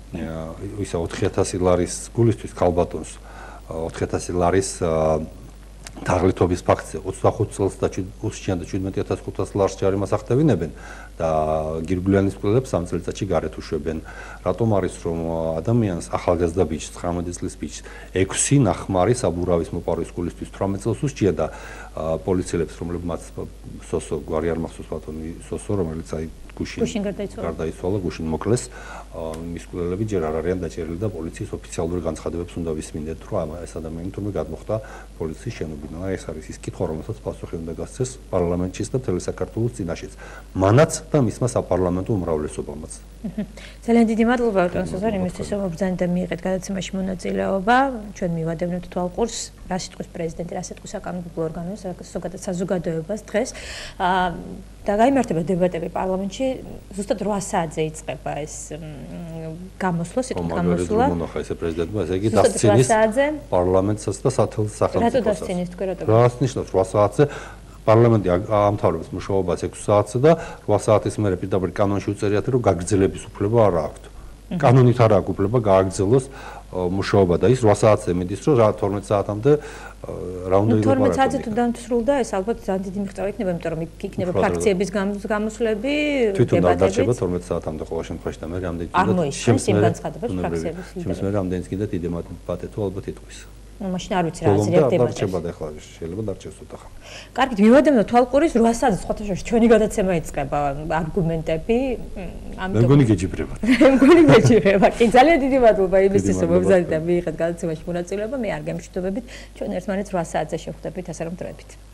ისა 4000 ლარის გულისთვის ქალბატონს 4000 ლარის თაღლითობის ფაქტზე 25 წელს და 17500 ლარს ჯარიმას ახდევინებენ და გირგვლიანის კვლელებს 3 წელიწადში გარეთ უშვებენ. რატომ არის რომ ადამიანს ახალგაზრდა ბიჭს 19 წლის ბიჭს 6 ნახმარი საბურავის მოპარვის გულისთვის 18 წელს უსჯია და პოლიციელებს რომლებმაც სოსო გვარი არ მახსოვს ბატონი სოსო რომელიც აი გუშინ გარდაიცვალა გუშინ მოკლეს მის კვლელები ჯერ არ არიან დაჭერილი და პოლიციის ოფიციალური განცხადებებს უნდა ვისმინდეთ რომ ეს ადამიანი თურმე გადმოხდა პოლიციის შენობიდან. ეს არის ის კითხვა რომელსაც პასუხი უნდა გასცეს პარლამენტშიც და მთელი საქართველოს წინაშეც მანაც და მისმა საპარლამენტო უმრავლესობამაც. ძალიან დიდი მადლობა ბატონ სოზარ იმისთვის რომ ბრძანდა მიიღეთ გადაცემაში მონაწილეობა. ჩვენ მივადევნებთ თვალყურს რა სიტყვის პრეზიდენტი, რა სიტყვის საკანონმდებლო ორგანოს, ზოგადად საზოგადოებას დღეს და გაიმართება დებატები პარლამენტში ზუსტად 8 საათზე იწყება ეს გამოსვლა, სიტყვის გამოსვლა. მონახა ესე პრეზიდენტმა, ესე იგი დასცინის პარლამენტსაც და სახელმწიფოს. რატო დასცინის თქვენ რატო? რას ნიშნავს 8 საათზე? პარლამენტი ამთავრებს მუშაობას 6 საათზე და 8 საათის მერე პირდაპირ კანონში უწერიათ რომ გაგრძელების უფლება არ აქვთ. კანონით არ აქვს უფლება გააგრძელოს მუშაობა და ის 8 საათზე მიდის რომ 12 საათამდე რა უნდა ილაპარაკოს. 12 საათზე თუ დამთსრულდა ეს ალბათ ძალიან დიდი მიღწევა იქნება, იმიტომ რომ იქნება ფრაქციების გამოსვლები, თვითონ დარჩება 12 საათამდე ყოველ შემთხვევაში და მე რამდენიც უნდა შემსმენელებს ფრაქციების შემსმენელ რამდენიც კიდე დიდი მატებათო ალბათ იტყვის. ну მაშინ არ ვიცი რა აზრია დარჩება და ახლა შეიძლება დარჩეს ცოტა ხანი. კარგით, მივადევნო თვალყურის 8 საათზე სხვათა შორის ჩვენი გადაცემა იწყება არგუმენტები. ამიტომ მეგონი გეჯიბრება. მეგონი გეჯიბრება. კი, ძალიან დიდი მადლობა იმისთვის რომ მოგზაურეთ და მიიღეთ გადაცემაში მონაწილეობა. მე არ გემშვიდობებით. ჩვენ ერთმანეთს 8 საათზე შევხვდებით ასე რომ დროებით.